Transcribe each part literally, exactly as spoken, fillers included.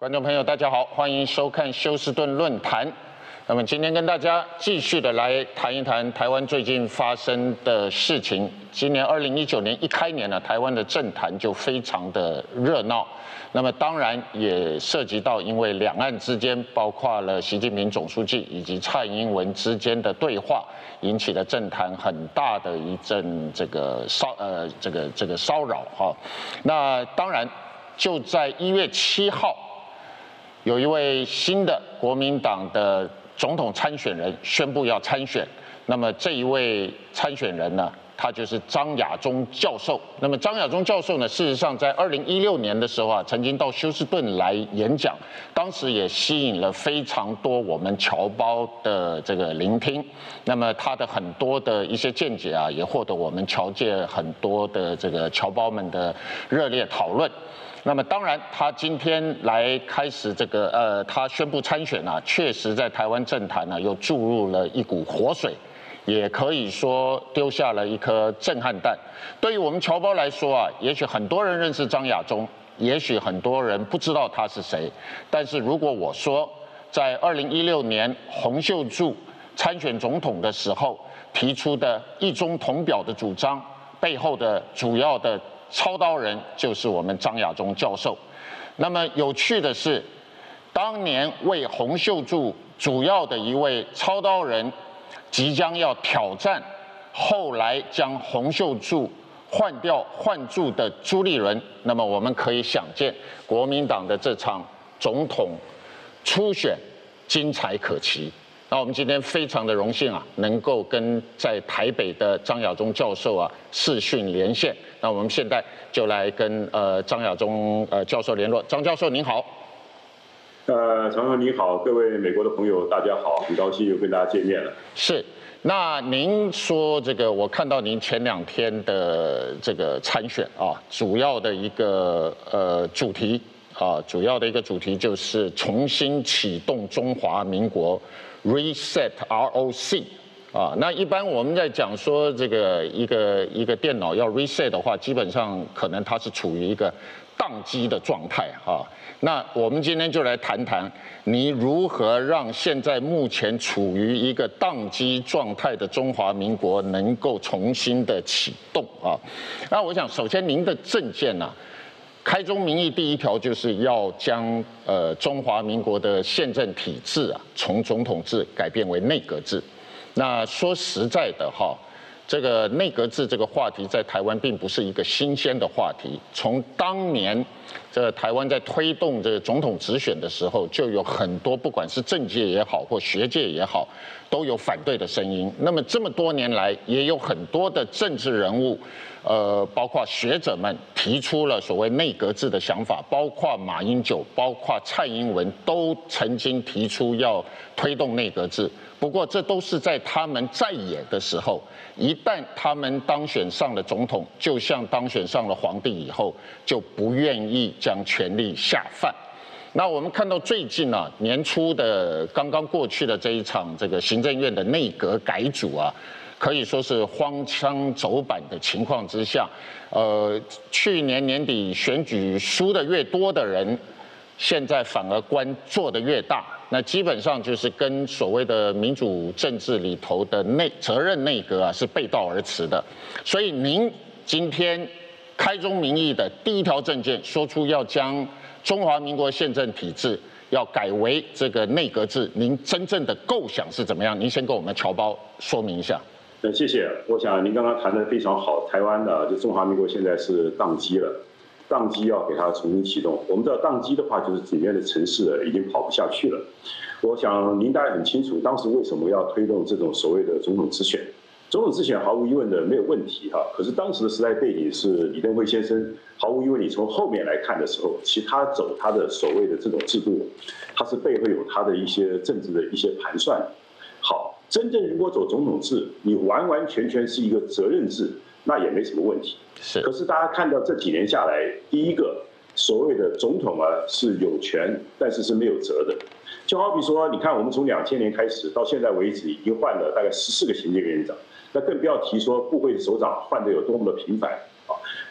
观众朋友，大家好，欢迎收看休斯顿论坛。那么今天跟大家继续的来谈一谈台湾最近发生的事情。今年二零一九年一开年呢，台湾的政坛就非常的热闹。那么当然也涉及到，因为两岸之间，包括了习近平总书记以及蔡英文之间的对话，引起了政坛很大的一阵这个骚呃这个这个骚扰哈。那当然就在一月七号，有一位新的国民党的总统参选人宣布要参选。那么这一位参选人呢，他就是张亚中教授。那么张亚中教授呢，事实上在二零一六年的时候啊，曾经到休斯顿来演讲，当时也吸引了非常多我们侨胞的这个聆听。那么他的很多的一些见解啊，也获得我们侨界很多的这个侨胞们的热烈讨论。那么当然，他今天来开始这个呃，他宣布参选啊，确实在台湾政坛呢又注入了一股活水，也可以说丢下了一颗震撼弹。对于我们侨胞来说啊，也许很多人认识张亚中，也许很多人不知道他是谁。但是如果我说，在二零一六年洪秀柱参选总统的时候提出的一中同表的主张，背后的主要的操刀人就是我们张亚中教授。那么有趣的是，当年为洪秀柱主要的一位操刀人，即将要挑战后来将洪秀柱换掉换柱的朱立伦。那么我们可以想见，国民党的这场总统初选精彩可期。那我们今天非常的荣幸啊，能够跟在台北的张亚中教授啊视讯连线。那我们现在就来跟呃张亚中呃教授联络。张教授您好。 呃，常常你好，各位美国的朋友大家好，很高兴又跟大家见面了。 是，那您说这个，我看到您前两天的这个参选啊，主要的一个呃主题啊，主要的一个主题就是重新启动中华民国。Reset R O C 啊，那一般我们在讲说这个一个一个电脑要 reset 的话，基本上可能它是处于一个宕机的状态啊。那我们今天就来谈谈，你如何让现在目前处于一个宕机状态的中华民国能够重新的启动啊？那我想，首先您的政见呢、啊？开宗明义，第一条就是要将呃中华民国的宪政体制啊，从总统制改变为内阁制。那说实在的哈，这个内阁制这个话题在台湾并不是一个新鲜的话题。从当年这台湾在推动这个总统直选的时候，就有很多不管是政界也好或学界也好，都有反对的声音。那么这么多年来，也有很多的政治人物。呃，包括学者们提出了所谓内阁制的想法，包括马英九，包括蔡英文，都曾经提出要推动内阁制。不过，这都是在他们在野的时候，一旦他们当选上了总统，就像当选上了皇帝以后，就不愿意将权力下放。那我们看到最近啊，年初的刚刚过去的这一场这个行政院的内阁改组啊。可以说是荒腔走板的情况之下，呃，去年年底选举输的越多的人，现在反而官做得越大，那基本上就是跟所谓的民主政治里头的内责任内阁啊是背道而驰的。所以您今天开宗明义的第一条政见，说出要将中华民国宪政体制要改为这个内阁制，您真正的构想是怎么样？您先跟我们侨胞说明一下。 呃，谢谢。我想您刚刚谈得非常好。台湾的就中华民国现在是宕机了，宕机要给它重新启动。我们知道宕机的话，就是里面的城市已经跑不下去了。我想您大概很清楚，当时为什么要推动这种所谓的总统直选？总统直选毫无疑问的没有问题哈。可是当时的时代背景是李登辉先生，毫无疑问，你从后面来看的时候，其他走他的所谓的这种制度，它是背后有他的一些政治的一些盘算。好。真正如果走总统制，你完完全全是一个责任制，那也没什么问题。 是。 可是大家看到这几年下来，第一个所谓的总统啊是有权，但是是没有责的。就好比说，你看我们从两千年开始到现在为止，已经换了大概十四个行政院长，那更不要提说部会首长换的有多么的频繁啊。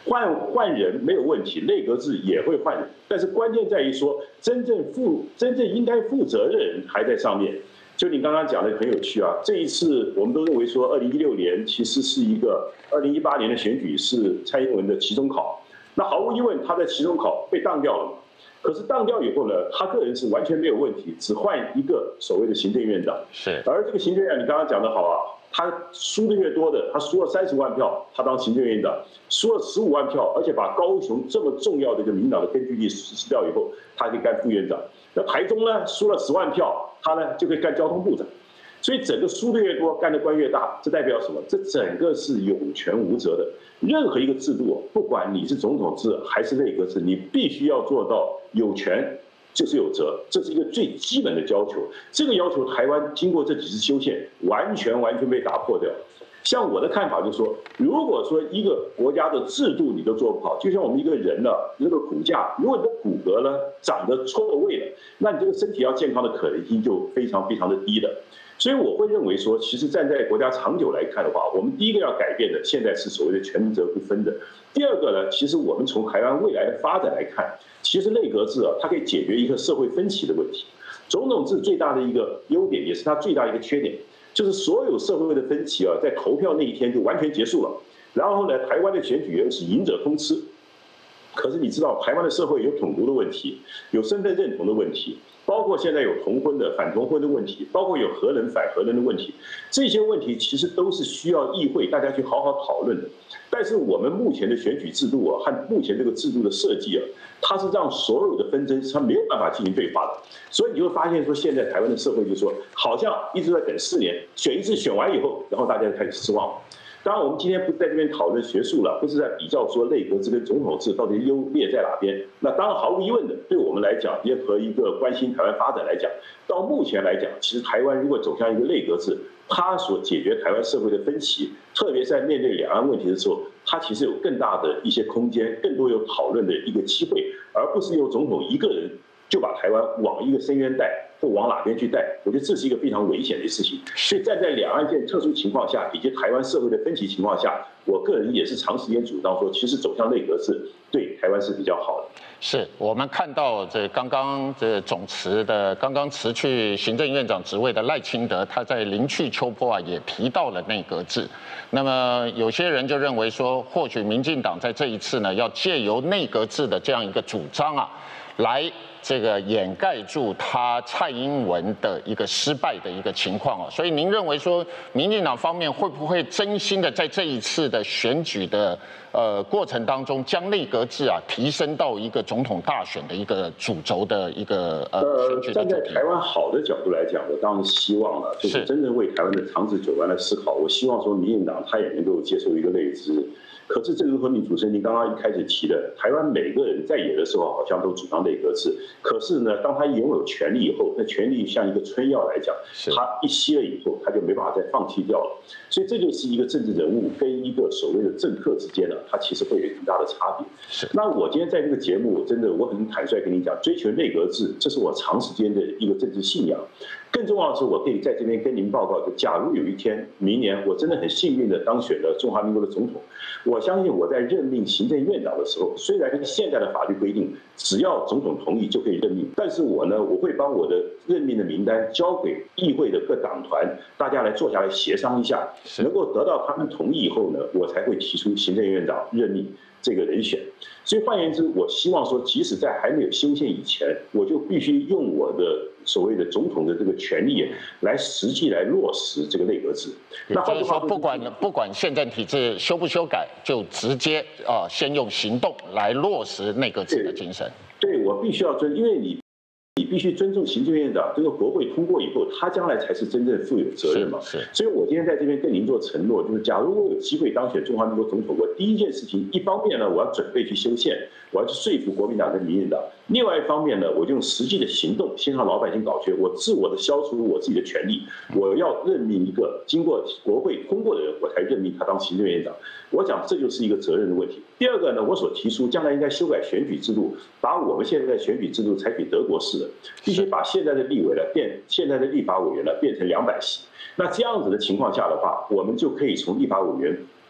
换换人没有问题，内阁制也会换人，但是关键在于说，真正负真正应该负责任的人还在上面。就你刚刚讲的很有趣啊，这一次我们都认为说，二零一六年其实是一个二零一八年的选举是蔡英文的期中考，那毫无疑问他在期中考被当掉了。可是当掉以后呢，他个人是完全没有问题，只换一个所谓的行政院长。 是， 而这个行政院长，你刚刚讲的好啊，他输的越多的，他输了三十万票，他当行政院长；输了十五万票，而且把高雄这么重要的一个民党的根据地失失掉以后，他可以干副院长。那台中呢，输了十万票，他呢就可以干交通部长。所以整个输的越多，干的官越大，这代表什么？这整个是有权无责的。任何一个制度，不管你是总统制还是内阁制，你必须要做到有权就是有责，这是一个最基本的要求。这个要求，台湾经过这几次修宪，完全完全被打破掉。像我的看法就是说，如果说一个国家的制度你都做不好，就像我们一个人呢，这个骨架，如果你的骨骼呢长得错位了，那你这个身体要健康的可能性就非常非常的低的。所以我会认为说，其实站在国家长久来看的话，我们第一个要改变的，现在是所谓的权责不分的。第二个呢，其实我们从台湾未来的发展来看，其实内阁制啊，它可以解决一个社会分歧的问题。总统制最大的一个优点，也是它最大的一个缺点，就是所有社会的分歧啊，在投票那一天就完全结束了。然后呢，台湾的选举又是赢者通吃。可是你知道，台湾的社会有统独的问题，有身份认同的问题，包括现在有同婚的、反同婚的问题，包括有核能、反核能的问题，这些问题其实都是需要议会大家去好好讨论的。但是我们目前的选举制度啊，和目前这个制度的设计啊，它是让所有的纷争它没有办法进行对话的。所以你会发现说，现在台湾的社会就说，好像一直在等四年，选一次选完以后，然后大家就开始失望了。当然，我们今天不是在这边讨论学术了，不是在比较说内阁制跟总统制到底优劣在哪边。那当然，毫无疑问的，对我们来讲，任何一个关心台湾发展来讲，到目前来讲，其实台湾如果走向一个内阁制，它所解决台湾社会的分歧，特别在面对两岸问题的时候，它其实有更大的一些空间，更多有讨论的一个机会，而不是由总统一个人就把台湾往一个深渊带。或往哪边去带，我觉得这是一个非常危险的事情。所以站在两岸间特殊情况下，以及台湾社会的分歧情况下，我个人也是长时间主张说，其实走向内阁制对台湾是比较好的。 是我们看到这刚刚这总辞的刚刚辞去行政院长职位的赖清德，他在临去秋波啊也提到了内阁制。那么有些人就认为说，或许民进党在这一次呢，要借由内阁制的这样一个主张啊，来这个掩盖住他蔡英文的一个失败的一个情况哦，所以您认为说，民进党方面会不会真心的在这一次的选举的呃过程当中，将内阁制啊提升到一个总统大选的一个主轴的一个呃选举的主题？ 站在台湾好的角度来讲，我当然希望了，就是真正为台湾的长治久安来思考。我希望说，民进党他也能够接受一个内阁。可是，正如和你主持人您刚刚一开始提的，台湾每个人在野的时候好像都主张内阁制，可是呢，当他拥有权力以后，那权力像一个春药来讲，他一吸了以后，他就没办法再放弃掉了。所以这就是一个政治人物跟一个所谓的政客之间呢，他其实会有很大的差别。 是。那我今天在这个节目，真的我很坦率跟你讲，追求内阁制，这是我长时间的一个政治信仰。更重要的是，我可以在这边跟您报告，就假如有一天明年我真的很幸运的当选了中华民国的总统，我相信我在任命行政院长的时候，虽然现在的法律规定只要总统同意就可以任命，但是我呢，我会把我的任命的名单交给议会的各党团，大家来坐下来协商一下，能够得到他们同意以后呢，我才会提出行政院长任命这个人选。所以换言之，我希望说，即使在还没有修宪以前，我就必须用我的所谓的总统的这个权力来实际来落实这个内阁制。 那就是说，不管不管宪政体制修不修改，就直接啊、呃，先用行动来落实内阁制的精神。 对，对我必须要尊，因为你。你必须尊重行政院长，这个国会通过以后，他将来才是真正负有责任嘛。 是。是所以我今天在这边跟您做承诺，就是假如我有机会当选中华民国总统，我第一件事情，一方面呢，我要准备去修宪，我要去说服国民党跟民进党；另外一方面呢，我就用实际的行动，先让老百姓搞决，我自我的消除我自己的权利，我要任命一个经过国会通过的人，我才任命他当行政院长。我讲这就是一个责任的问题。第二个呢，我所提出将来应该修改选举制度，把我们现在的选举制度采取德国式的，必须把现在的立委呢变，现在的立法委员呢变成两百席。那这样子的情况下的话，我们就可以从立法委员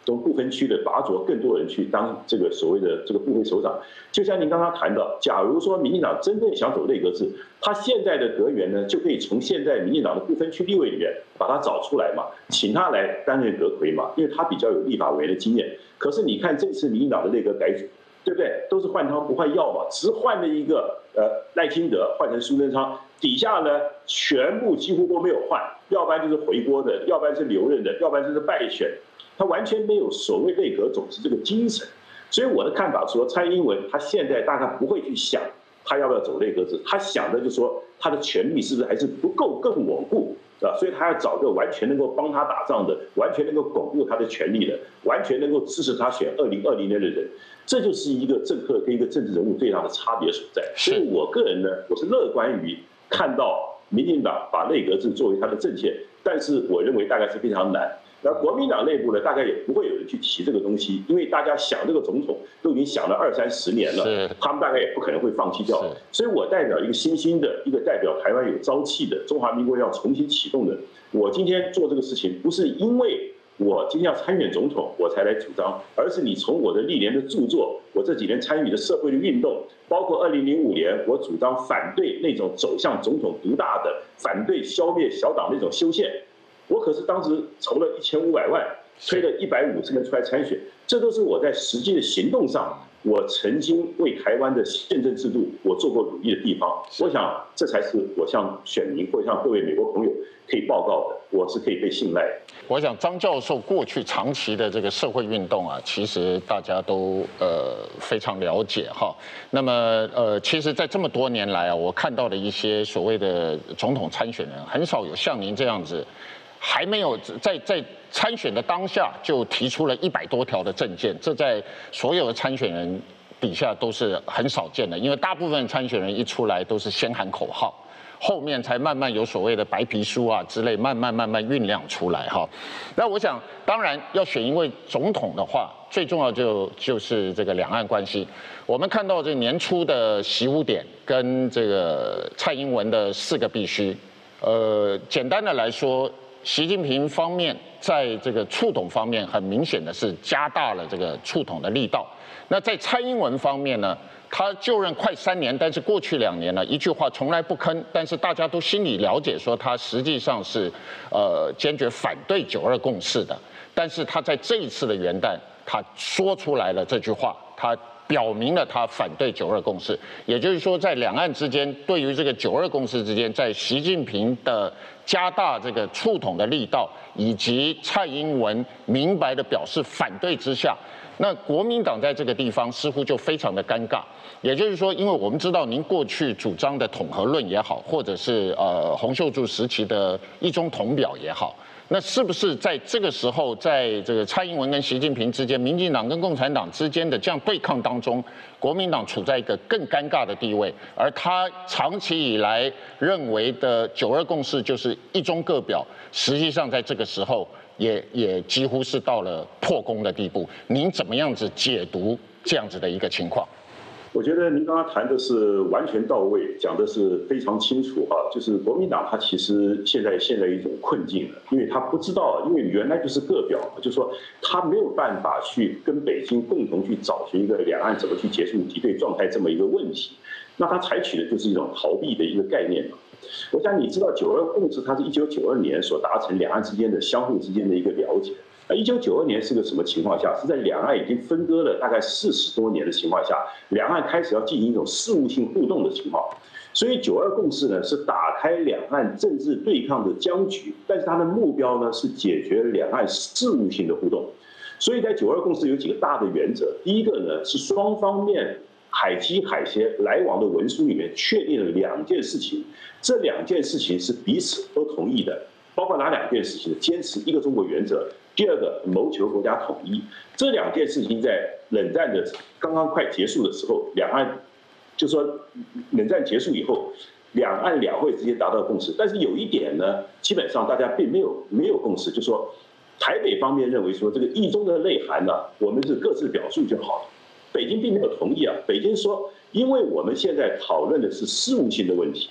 从不分区的拔擢更多人去当这个所谓的这个部会首长。就像您刚刚谈到，假如说民进党真正想走内阁制，他现在的阁员呢，就可以从现在民进党的不分区立委里面把他找出来嘛，请他来担任阁揆嘛，因为他比较有立法委员的经验。可是你看这次民进党的内阁改组，对不对？都是换汤不换药嘛，只换了一个呃赖清德换成苏贞昌，底下呢全部几乎都没有换，要不然就是回锅的，要不然是留任的，要不然就是败选。他完全没有所谓内阁总辞这个精神，所以我的看法说，蔡英文他现在大概不会去想他要不要走内阁制，他想的就是说他的权力是不是还是不够更稳固，是吧？所以他要找个完全能够帮他打仗的，完全能够巩固他的权力的，完全能够支持他选二零二零年的人，这就是一个政客跟一个政治人物最大的差别所在。所以我个人呢，我是乐观于看到民进党把内阁制作为他的政见，但是我认为大概是非常难。那国民党内部呢，大概也不会有人去提这个东西，因为大家想这个总统都已经想了二三十年了，他们大概也不可能会放弃掉。所以我代表一个新兴的、一个代表台湾有朝气的中华民国要重新启动的。我今天做这个事情，不是因为我今天要参选总统我才来主张，而是你从我的历年的著作，我这几年参与的社会的运动，包括二零零五年我主张反对那种走向总统独大的、反对消灭小党那种修宪。我可是当时筹了一千五百万，推了一百五十个人出来参选，这都是我在实际的行动上，我曾经为台湾的宪政制度我做过努力的地方。我想这才是我向选民或向各位美国朋友可以报告的，我是可以被信赖的。 我想张教授过去长期的这个社会运动啊，其实大家都呃非常了解哈。那么呃，其实，在这么多年来啊，我看到的一些所谓的总统参选人，很少有像您这样子。还没有在在参选的当下就提出了一百多条的政见，这在所有的参选人底下都是很少见的，因为大部分参选人一出来都是先喊口号，后面才慢慢有所谓的白皮书啊之类，慢慢慢慢酝酿出来哈。那我想，当然要选一位总统的话，最重要就就是这个两岸关系。我们看到这年初的习五点跟这个蔡英文的四个必须，呃，简单的来说。习近平方面在这个促统方面，很明显的是加大了这个促统的力道。那在蔡英文方面呢，他就任快三年，但是过去两年呢，一句话从来不吭，但是大家都心里了解，说他实际上是呃坚决反对九二共识的。但是他在这一次的元旦，他说出来了这句话，他表明了他反对九二共识。也就是说，在两岸之间，对于这个九二共识之间，在习近平的加大这个促统的力道，以及蔡英文明白的表示反对之下，那国民党在这个地方似乎就非常的尴尬。也就是说，因为我们知道您过去主张的统合论也好，或者是呃洪秀柱时期的一中统表也好，那是不是在这个时候，在这个蔡英文跟习近平之间，民进党跟共产党之间的这样对抗当中，国民党处在一个更尴尬的地位，而他长期以来认为的九二共识就是一中各表，实际上在这个时候也也几乎是到了破功的地步。您怎么样子解读这样子的一个情况？ 我觉得您刚刚谈的是完全到位，讲的是非常清楚啊。就是国民党他其实现在陷在一种困境了，因为他不知道，因为原来就是各表，就是说他没有办法去跟北京共同去找寻一个两岸怎么去结束敌对状态这么一个问题。那他采取的就是一种逃避的一个概念嘛。我想你知道九二共识，它是一九九二年所达成两岸之间的相互之间的一个了解。那一九九二年是个什么情况下？是在两岸已经分割了大概四十多年的情况下，两岸开始要进行一种事务性互动的情况。所以九二共识呢是打开两岸政治对抗的僵局，但是它的目标呢是解决两岸事务性的互动。所以在九二共识有几个大的原则，第一个呢是双方面海基海协来往的文书里面确定了两件事情，这两件事情是彼此都同意的，包括哪两件事情呢？坚持一个中国原则。第二个，谋求国家统一。这两件事情在冷战的刚刚快结束的时候，两岸就说冷战结束以后，两岸两会之间达到共识。但是有一点呢，基本上大家并没有没有共识，就说台北方面认为说这个一中的内涵呢，我们是各自表述就好了。北京并没有同意啊，北京说，因为我们现在讨论的是事务性的问题，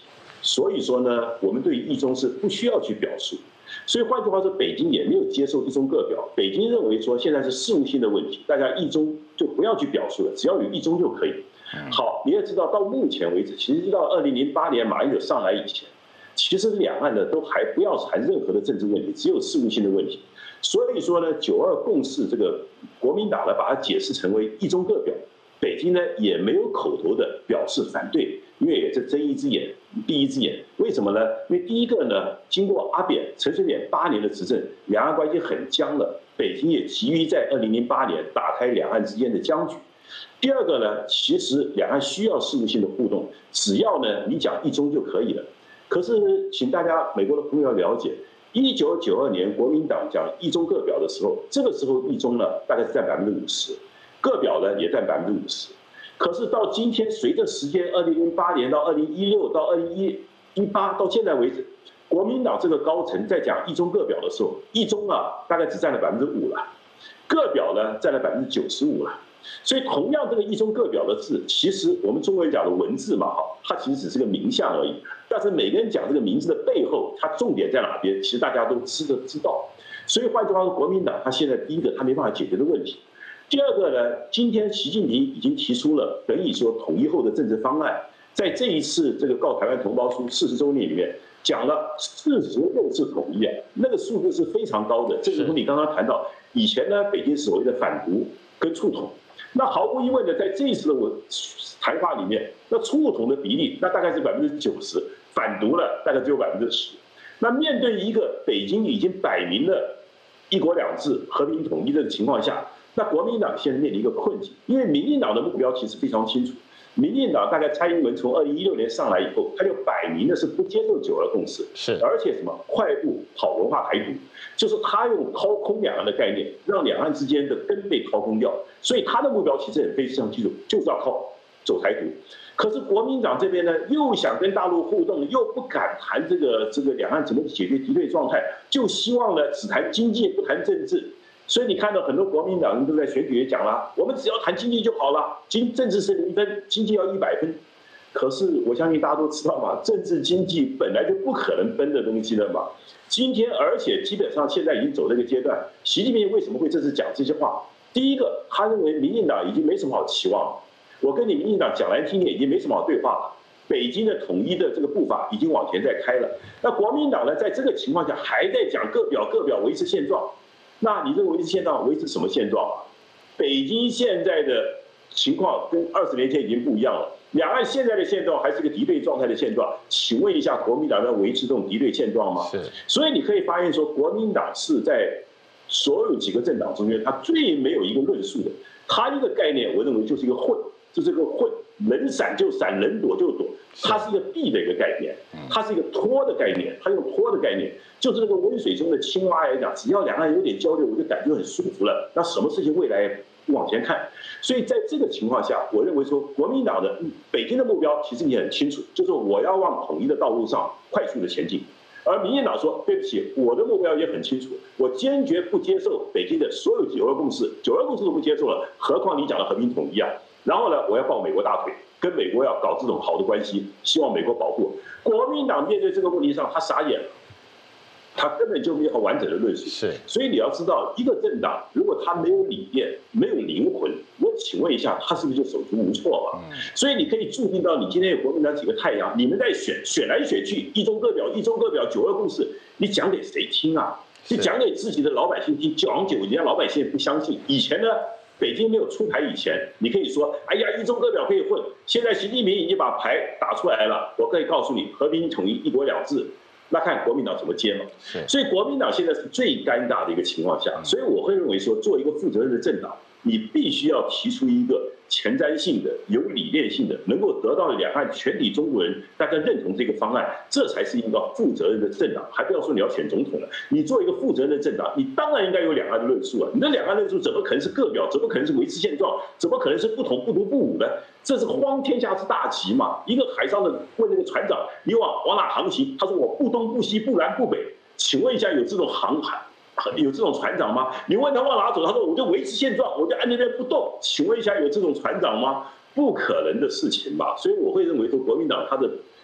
所以说呢，我们对一中是不需要去表述。所以换句话说，北京也没有接受一中各表。北京认为说现在是事务性的问题，大家一中就不要去表述了，只要有一中就可以。好，你也知道，到目前为止，其实到二零零八年马英九上来以前，其实两岸呢都还不要谈任何的政治问题，只有事务性的问题。所以说呢，九二共识这个国民党呢把它解释成为一中各表，北京呢也没有口头的表示反对，因为也是睁一只眼闭一只眼。为什么呢？因为第一个呢，经过阿扁、陈水扁八年的执政，两岸关系很僵了，北京也急于在二零零八年打开两岸之间的僵局。第二个呢，其实两岸需要事务性的互动，只要呢你讲一中就可以了。可是，请大家美国的朋友要了解，一九九二年国民党讲一中各表的时候，这个时候一中呢大概是占百分之五十，各表呢也占百分之五十。可是到今天，随着时间，二零零八年到二零一六到二零一八到现在为止，国民党这个高层在讲一中各表的时候，一中啊大概只占了百分之五了，各表呢占了百分之九十五了。所以同样这个一中各表的字，其实我们中国人讲的文字嘛，哈，它其实只是个名相而已。但是每个人讲这个名字的背后，它重点在哪边，其实大家都知的知道。所以换句话说，国民党它现在第一个它没办法解决的问题。第二个呢，今天习近平已经提出了等于说统一后的政治方案，在这一次这个告台湾同胞书四十周年里面讲了四十六次统一啊，那个数字是非常高的。这个从你刚刚谈到，以前呢北京所谓的反独跟促统，那毫无疑问的在这一次的我谈话里面，那促统的比例那大概是百分之九十，反独呢大概只有百分之十。那面对一个北京已经摆明了一国两制和平统一的情况下，那国民党现在面临一个困境，因为民进党的目标其实非常清楚。民进党大概蔡英文从二零一六年上来以后，他就摆明的是不接受九二共识， 是， 而且什么快步跑文化台独，就是他用掏空两岸的概念，让两岸之间的根被掏空掉。所以他的目标其实也非常清楚，就是要靠走台独。可是国民党这边呢，又想跟大陆互动，又不敢谈这个这个两岸怎么解决敌对状态，就希望呢只谈经济不谈政治。所以你看到很多国民党人都在选举也讲了，我们只要谈经济就好了，经政治是零分，经济要一百分。可是我相信大家都知道嘛，政治经济本来就不可能分的东西了嘛。今天而且基本上现在已经走这个阶段，习近平为什么会这次讲这些话？第一个，他认为民进党已经没什么好期望了，我跟你民进党讲难听点，已经没什么好对话了。北京的统一的这个步伐已经往前在开了，那国民党呢，在这个情况下还在讲各表各表维持现状。那你认为维持现状维持什么现状啊？北京现在的情况跟二十年前已经不一样了，两岸现在的现状还是个敌对状态的现状。请问一下，国民党要维持这种敌对现状吗？ 是。所以你可以发现说，国民党是在所有几个政党中间，它最没有一个论述的。它一个概念，我认为就是一个混，就是个混，能闪就闪，能躲就躲。它是一个避的一个概念，它是一个拖的概念，它用拖的概念，就是那个温水中的青蛙来讲，只要两岸有点交流，我就感觉很舒服了。那什么事情未来往前看？所以在这个情况下，我认为说国民党的北京的目标其实也很清楚，就是我要往统一的道路上快速的前进。而民进党说，对不起，我的目标也很清楚，我坚决不接受北京的所有九二共识，九二共识都不接受了，何况你讲的和平统一啊？然后呢，我要抱美国大腿，跟美国要搞这种好的关系，希望美国保护。国民党面对这个问题上，他傻眼了，他根本就没有完整的论述。 是， 所以你要知道，一个政党如果他没有理念、没有灵魂，我请问一下，他是不是就手足无措嘛？嗯、所以你可以注意到，你今天有国民党几个太阳，你们在选，选来选去，一中各表，一中各表，九二共识，你讲给谁听啊？你讲给自己的老百姓听，讲久，人家老百姓也不相信。以前呢？北京没有出牌以前，你可以说，哎呀，一中各表可以混。现在习近平已经把牌打出来了，我可以告诉你，和平统一、一国两制，那看国民党怎么接嘛。所以国民党现在是最尴尬的一个情况下，所以我会认为说，做一个负责任的政党，你必须要提出一个前瞻性的、有理念性的，能够得到两岸全体中国人大家认同这个方案，这才是一个负责任的政党。还不要说你要选总统了，你做一个负责任的政党，你当然应该有两岸的论述啊！你的两岸论述怎么可能是各表？怎么可能是维持现状？怎么可能是不统不独不武呢？这是荒天下之大稽嘛！一个海上的问那个船长，你往往哪航行？他说我不东不西不南不北。请问一下，有这种航海？有这种船长吗？你问他往哪走，他说我就维持现状，我就按那边不动。请问一下，有这种船长吗？不可能的事情吧。所以我会认为说，国民党他的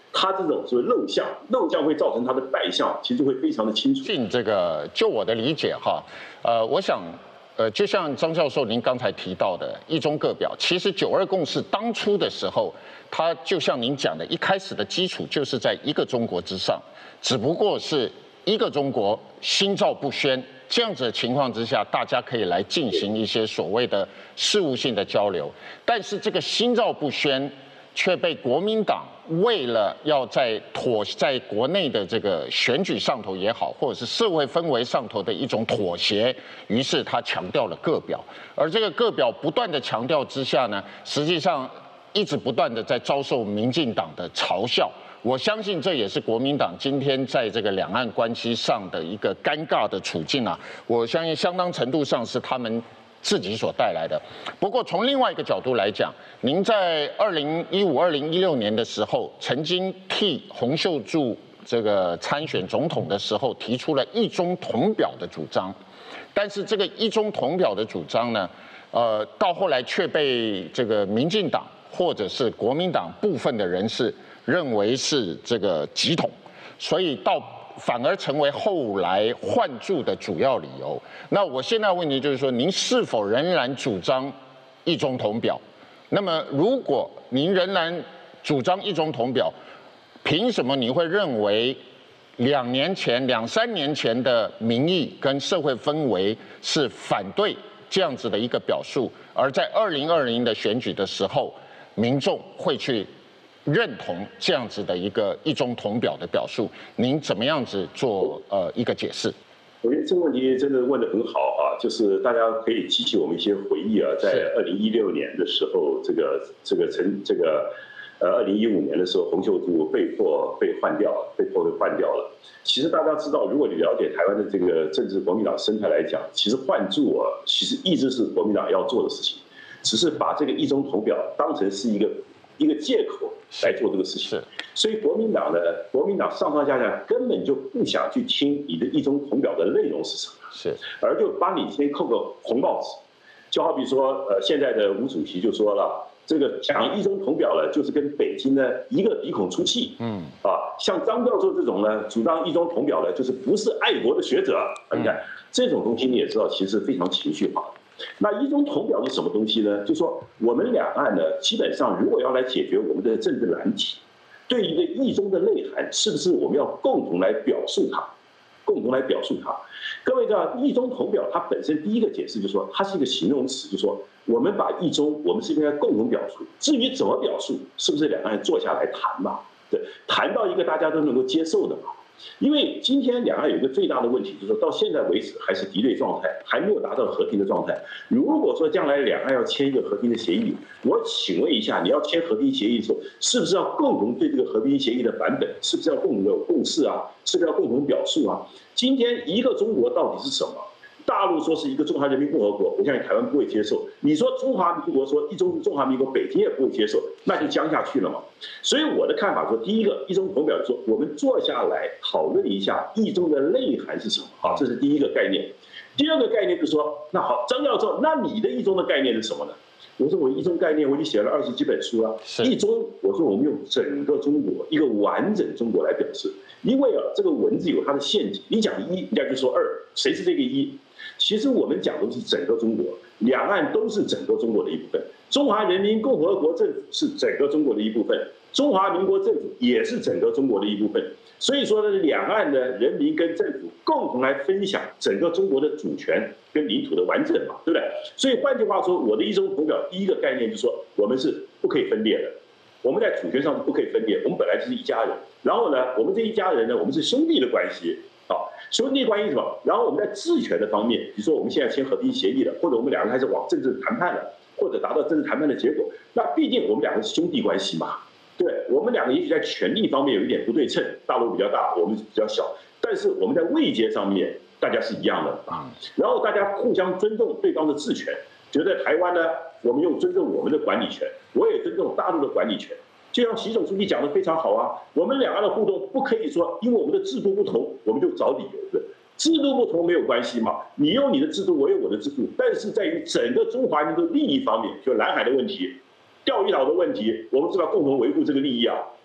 他这种所谓漏项，漏项会造成他的白项，其实会非常的清楚。 进这个，就我的理解哈，呃，我想，呃，就像张教授您刚才提到的一中各表，其实九二共识当初的时候，它就像您讲的，一开始的基础就是在一个中国之上，只不过是一个中国心照不宣这样子的情况之下，大家可以来进行一些所谓的事务性的交流，但是这个心照不宣却被国民党为了要在妥在国内的这个选举上头也好，或者是社会氛围上头的一种妥协，于是他强调了各表，而这个各表不断的强调之下呢，实际上一直不断的在遭受民进党的嘲笑。我相信这也是国民党今天在这个两岸关系上的一个尴尬的处境啊。我相信相当程度上是他们自己所带来的。不过从另外一个角度来讲，您在二零一五、二零一六年的时候，曾经替洪秀柱这个参选总统的时候，提出了一中统表的主张。但是这个一中统表的主张呢，呃，到后来却被这个民进党或者是国民党部分的人士认为是这个急统，所以到反而成为后来换注的主要理由。那我现在问题就是说，您是否仍然主张一中统表？那么如果您仍然主张一中统表，凭什么你会认为两年前、两三年前的民意跟社会氛围是反对这样子的一个表述，而在二零二零的选举的时候，民众会去认同这样子的一个一中统表的表述？您怎么样子做呃一个解释？ 我觉得这个问题真的问得很好啊，就是大家可以激起我们一些回忆啊，在二零一六年的时候，这个这个陈这个呃二零一五年的时候，洪秀柱被迫被换掉了，被迫被换掉了。其实大家知道，如果你了解台湾的这个政治国民党生态来讲，其实换柱啊，其实一直是国民党要做的事情，只是把这个一中统表当成是一个一个借口来做这个事情。所以国民党呢，国民党上上下下根本就不想去听你的一中统表的内容是什么， 是， 而就帮你先扣个红帽子。就好比说，呃，现在的吴主席就说了，这个讲一中统表呢，就是跟北京呢一个鼻孔出气。嗯，啊，像张教授这种呢，主张一中统表呢，就是不是爱国的学者。你看这种东西你也知道，其实非常情绪化的。那一中统表是什么东西呢？就是说我们两岸呢，基本上如果要来解决我们的政治难题，对于这一中的内涵，是不是我们要共同来表述它，共同来表述它？各位知道，一中统表它本身第一个解释就是说，它是一个形容词，就是说我们把一中，我们是应该共同表述。至于怎么表述，是不是两岸坐下来谈嘛？对，谈到一个大家都能够接受的嘛。因为今天两岸有一个最大的问题，就是说到现在为止还是敌对状态，还没有达到和平的状态。如果说将来两岸要签一个和平的协议，我请问一下，你要签和平协议的时候，是不是要共同对这个和平协议的版本，是不是要共同有共识啊？是不是要共同表述啊？今天一个中国到底是什么？大陆说是一个中华人民共和国，我相信台湾不会接受。你说中华民国说一中是中华民国，北京也不会接受，那就僵下去了嘛。所以我的看法说，第一个一中统表说，我们坐下来讨论一下一中的内涵是什么，好，这是第一个概念。第二个概念就是说，那好，张教授，那你的一中的概念是什么呢？我说我一中概念我已经写了二十几本书了。一中，我说我们用整个中国一个完整中国来表示，因为啊这个文字有它的陷阱，你讲一，人家就说二，谁是这个一？其实我们讲的是整个中国，两岸都是整个中国的一部分。中华人民共和国政府是整个中国的一部分，中华民国政府也是整个中国的一部分。所以说呢，两岸的人民跟政府共同来分享整个中国的主权跟领土的完整嘛，对不对？所以换句话说，我的一中统表第一个概念就是说，我们是不可以分裂的，我们在主权上是不可以分裂，我们本来就是一家人。然后呢，我们这一家人呢，我们是兄弟的关系。兄弟关系什么？然后我们在治权的方面，比如说我们现在签和平协议了，或者我们两个人开始往政治谈判了，或者达到政治谈判的结果，那毕竟我们两个是兄弟关系嘛，对，我们两个也许在权力方面有一点不对称，大陆比较大，我们比较小，但是我们在位阶上面大家是一样的啊。然后大家互相尊重对方的治权，觉得台湾呢，我们用尊重我们的管理权，我也尊重大陆的管理权。就像习总书记讲的非常好啊，我们两岸的互动不可以说因为我们的制度不同，我们就找理由的。制度不同没有关系嘛，你有你的制度，我有我的制度，但是在于整个中华民族利益方面，就南海的问题、钓鱼岛的问题，我们是要共同维护这个利益啊。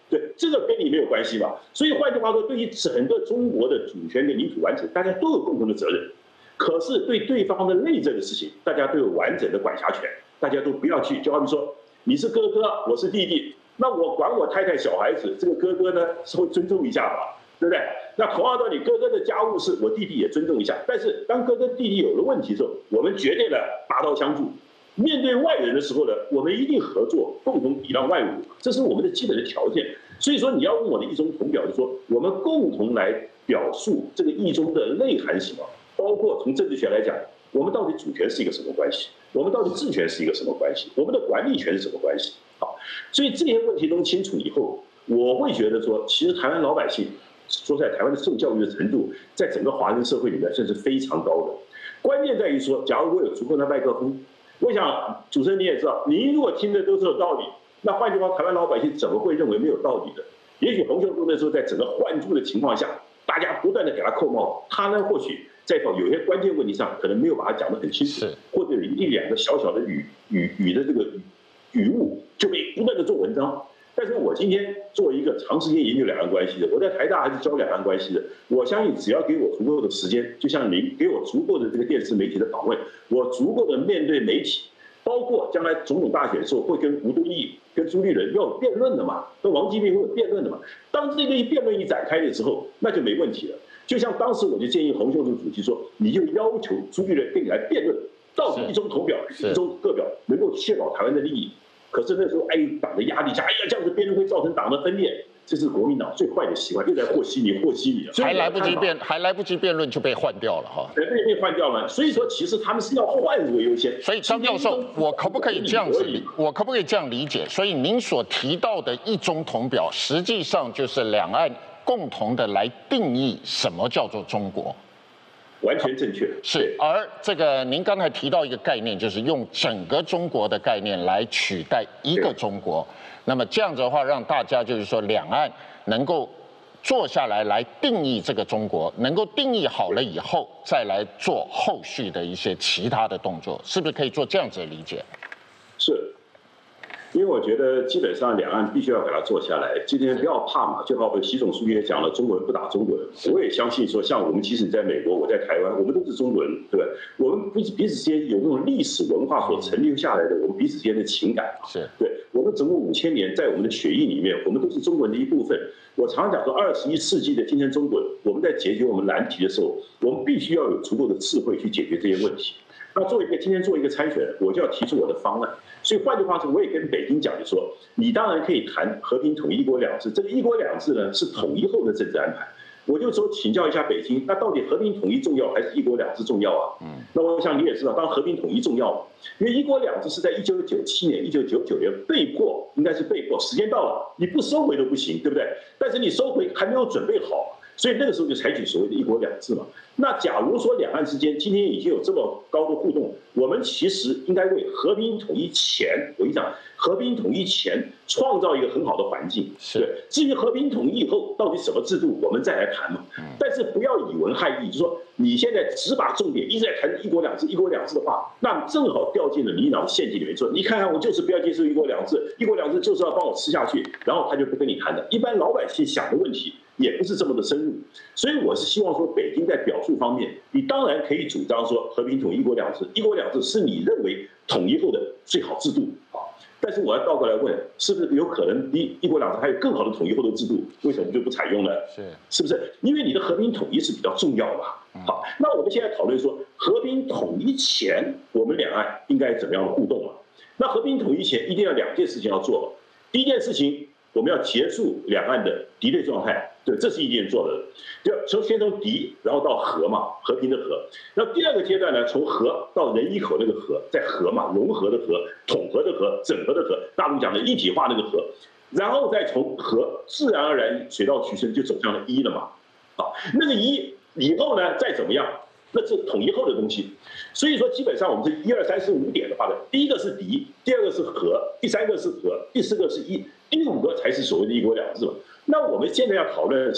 对，这个跟你没有关系嘛。所以换句话说，对于整个中国的主权跟领土完整，大家都有共同的责任。可是对对方的内政的事情，大家都有完整的管辖权，大家都不要去。就好比说，你是哥哥，我是弟弟，那我管我太太小孩子，这个哥哥呢是会尊重一下吧，对不对？那同样道理，哥哥的家务事，我弟弟也尊重一下。但是当哥哥弟弟有了问题的时候，我们绝对的拔刀相助。面对外人的时候呢，我们一定合作，共同抵挡外侮，这是我们的基本的条件。所以说，你要问我的一中同表，就是说我们共同来表述这个一中的内涵是什么，包括从政治学来讲，我们到底主权是一个什么关系，我们到底治权是一个什么关系，我们的管理权是什么关系。好，所以这些问题弄清楚以后，我会觉得说，其实台湾老百姓说在台湾的受教育的程度，在整个华人社会里面算是非常高的。关键在于说，假如我有足够的麦克风。我想，主持人你也知道，您如果听的都是有道理，那换句话，台湾老百姓怎么会认为没有道理的？也许洪秀柱那时候在整个换柱的情况下，大家不断的给他扣帽，他呢或许在有些关键问题上可能没有把它讲得很清楚，或者有一两个小小的语语语的这个语误就被不断的做文章。但是我今天作为一个长时间研究两岸关系的，我在台大还是教两岸关系的，我相信只要给我足够的时间，就像您给我足够的这个电视媒体的访问，我足够的面对媒体，包括将来总统大选的时候会跟吴敦义、跟朱立伦要有辩论的嘛，跟王金平会有辩论的嘛。当这个辩论一展开的时候，那就没问题了。就像当时我就建议洪秀柱主席说，你就要求朱立伦跟你来辩论，到底一中投表、一中各表能够确保台湾的利益。可是那时候碍于党的压力下，哎呀，这样子辩论会造成党的分裂，这是国民党最坏的习惯，又在和稀泥、和稀泥了。 还来不及辩，还来不及辩论就被换掉了哈。 对，被换掉了。所以说，其实他们是要换为优先。 所以张教授，我可不可以这样子理？我可不可以这样理解？所以您所提到的一中同表，实际上就是两岸共同的来定义什么叫做中国。 完全正确， 是。而这个您刚才提到一个概念，就是用整个中国的概念来取代一个中国。那么这样子的话，让大家就是说两岸能够坐下来来定义这个中国，能够定义好了以后，再来做后续的一些其他的动作，是不是可以做这样子的理解？ 是。因为我觉得基本上两岸必须要给它做下来，今天不要怕嘛，就好比习总书记也讲了，中国人不打中国人。我也相信说，像我们即使在美国，我在台湾，我们都是中国人，对吧？我们彼此彼此之间有那种历史文化所陈留下来的，我们彼此之间的情感， 是对我们整个五千年在我们的血液里面，我们都是中国人的一部分。我常常讲说，二十一世纪的今天中国，我们在解决我们难题的时候，我们必须要有足够的智慧去解决这些问题。那作为一个今天做一个参选人，我就要提出我的方案。所以换句话说，我也跟北京讲，就说你当然可以谈和平统一、一国两制。这个一国两制呢，是统一后的政治安排。我就说请教一下北京，那到底和平统一重要还是一国两制重要啊？嗯，那我想你也知道，当然和平统一重要嘛，因为一国两制是在一九九七年、一九九九年被迫，应该是被迫，时间到了，你不收回都不行，对不对？但是你收回还没有准备好。所以那个时候就采取所谓的一国两制嘛。那假如说两岸之间今天已经有这么高的互动，我们其实应该为和平统一前，我跟你讲，和平统一前创造一个很好的环境。对，至于和平统一以后到底什么制度，我们再来谈嘛。但是不要以文害义，就是说你现在只把重点一直在谈一国两制，一国两制的话，那正好掉进了你脑陷阱里面，说你看看我就是不要接受一国两制，一国两制就是要帮我吃下去，然后他就不跟你谈了。一般老百姓想的问题也不是这么的深入，所以我是希望说，北京在表述方面，你当然可以主张说和平统一、一国两制，一国两制是你认为统一后的最好制度啊。但是我要倒过来问，是不是有可能比一国两制还有更好的统一后的制度？为什么就不采用呢？是是不是？因为你的和平统一是比较重要嘛。好，那我们现在讨论说，和平统一前我们两岸应该怎么样的互动啊？那和平统一前一定要两件事情要做，第一件事情，我们要结束两岸的敌对状态，对，这是一定做的。就从先从敌，然后到和嘛，和平的和。那第二个阶段呢，从和到人一口那个和，在和嘛，融合的和，统合的和，整合的和，大陆讲的一体化那个和，然后再从和自然而然水到渠成就走向了一了嘛。好，那个一以后呢，再怎么样？那是统一后的东西，所以说基本上我们是一二三四五点的话呢，第一个是敌，第二个是和，第三个是和，第四个是一，第五个才是所谓的一国两制嘛。那我们现在要讨论的是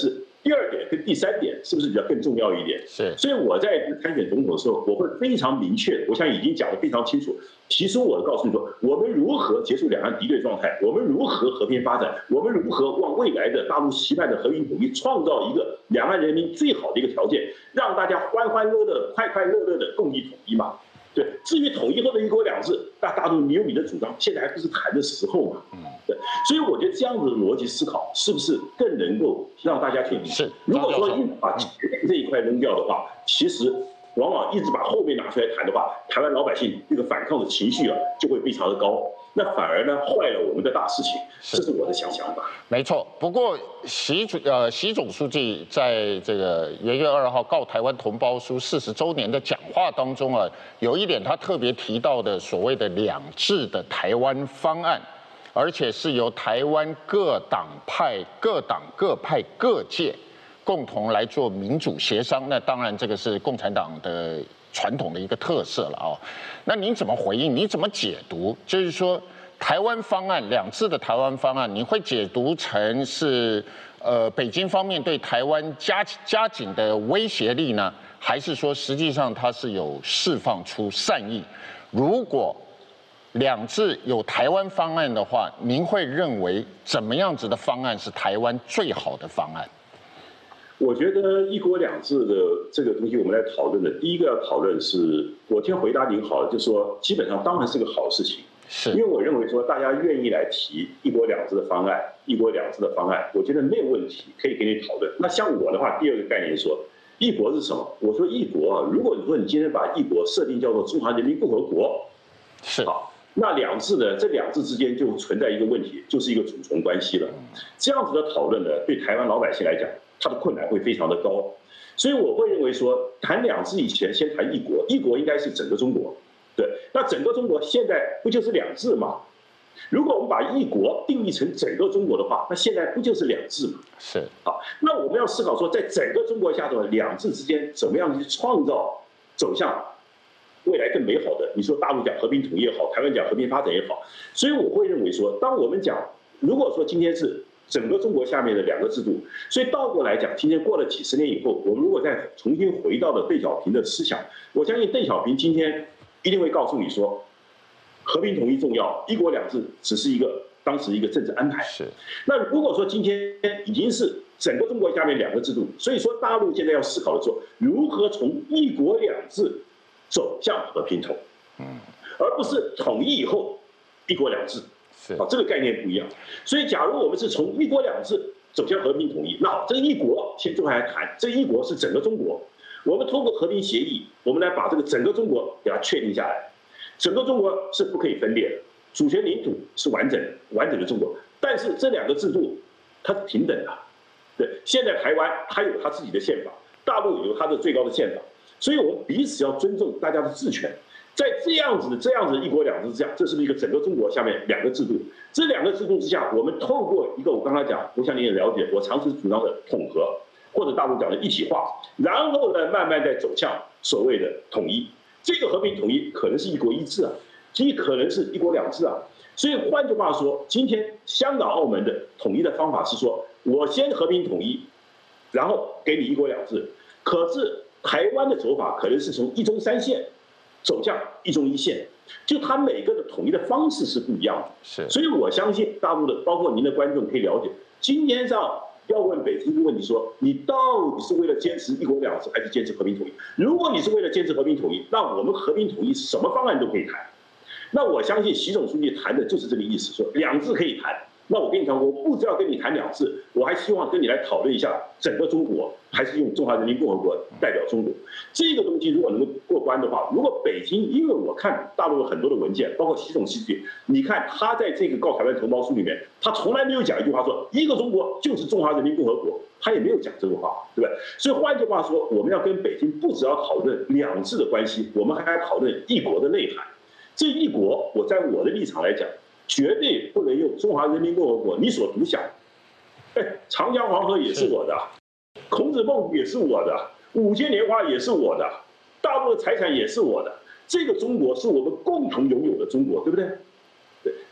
第二点跟第三点是不是比较更重要一点？ 是。 所以我在参选总统的时候，我会非常明确的，我想已经讲得非常清楚。其实我告诉你说，我们如何结束两岸敌对状态，我们如何和平发展，我们如何往未来的大陆期盼的和平统一创造一个两岸人民最好的一个条件，让大家欢欢乐乐、快快乐乐的共议统一嘛。对，至于统一后的一国两制，那大陆你有你的主张，现在还不是谈的时候嘛。对，所以我觉得这样子的逻辑思考，是不是更能够让大家去理解？如果说硬把前面这一块扔掉的话，其实往往一直把后面拿出来谈的话，台湾老百姓这个反抗的情绪啊，就会非常的高。那反而呢，坏了我们的大事情，这是我的想想法。 没错，不过习主呃习总书记在这个元月二号告台湾同胞书四十周年的讲话当中啊，有一点他特别提到的所谓的两制的台湾方案，而且是由台湾各党派、各党各派各界共同来做民主协商。那当然，这个是共产党的传统的一个特色了啊。那您怎么回应？你怎么解读？就是说，台湾方案两制的台湾方案，你会解读成是呃北京方面对台湾加加紧的威胁力呢，还是说实际上它是有释放出善意？如果两制有台湾方案的话，您会认为怎么样子的方案是台湾最好的方案？ 我觉得一国两制的这个东西，我们来讨论的第一个要讨论是，我先回答您好了，就是说基本上当然是个好事情， 是因为我认为说大家愿意来提一国两制的方案，一国两制的方案，我觉得没有问题，可以跟你讨论。那像我的话，第二个概念说，一国是什么？我说一国啊，如果你说你今天把一国设定叫做中华人民共和国， 是好。那两制呢？这两制之间就存在一个问题，就是一个主从关系了。这样子的讨论呢，对台湾老百姓来讲，他的困难会非常的高。所以我会认为说，谈两制以前先谈一国，一国应该是整个中国。对，那整个中国现在不就是两制吗？如果我们把一国定义成整个中国的话，那现在不就是两制吗？ 是。 好，那我们要思考说，在整个中国下头，两制之间怎么样去创造走向未来更美好的，你说大陆讲和平统一也好，台湾讲和平发展也好，所以我会认为说，当我们讲，如果说今天是整个中国下面的两个制度，所以倒过来讲，今天过了几十年以后，我们如果再重新回到了邓小平的思想，我相信邓小平今天一定会告诉你说，和平统一重要，一国两制只是一个当时一个政治安排。 是。 那如果说今天已经是整个中国下面两个制度，所以说大陆现在要思考的说，如何从一国两制走向和平统一，而不是统一以后一国两制，啊，这个概念不一样。所以，假如我们是从一国两制走向和平统一，那好，这个一国先坐下来谈，这一国是整个中国，我们通过和平协议，我们来把这个整个中国给它确定下来。整个中国是不可以分裂的，主权领土是完整完整的中国，但是这两个制度它是平等的。对，现在台湾它有它自己的宪法，大陆有它的最高的宪法。所以，我们彼此要尊重大家的治权，在这样子的这样子一国两制之下，这是一个整个中国下面两个制度。这两个制度之下，我们透过一个我刚才讲，我想你也了解，我长期主张的统合，或者大陆讲的一体化，然后呢，慢慢再走向所谓的统一。这个和平统一可能是一国一制啊，也可能是一国两制啊。所以换句话说，今天香港、澳门的统一的方法是说，我先和平统一，然后给你一国两制。可是台湾的走法可能是从一中三线走向一中一线，就它每个的统一的方式是不一样的。 是， 所以我相信大陆的，包括您的观众可以了解，今天上要问北京一个问题说，你到底是为了坚持一国两制，还是坚持和平统一？如果你是为了坚持和平统一，那我们和平统一什么方案都可以谈。那我相信习总书记谈的就是这个意思，说两制可以谈。那我跟你讲，我不只要跟你谈两制，我还希望跟你来讨论一下整个中国，还是用中华人民共和国代表中国。这个东西如果能够过关的话，如果北京，因为我看大陆很多的文件，包括习总书记，你看他在这个告台湾同胞书里面，他从来没有讲一句话说一个中国就是中华人民共和国，他也没有讲这个话，对不对？所以换句话说，我们要跟北京不只要讨论两制的关系，我们还要讨论一国的内涵。这一国，我在我的立场来讲，绝对不能用中华人民共和国你所独享。哎，长江黄河也是我的，孔子孟也是我的，五千年花也是我的，大陆的财产也是我的。这个中国是我们共同拥有的中国，对不对？对，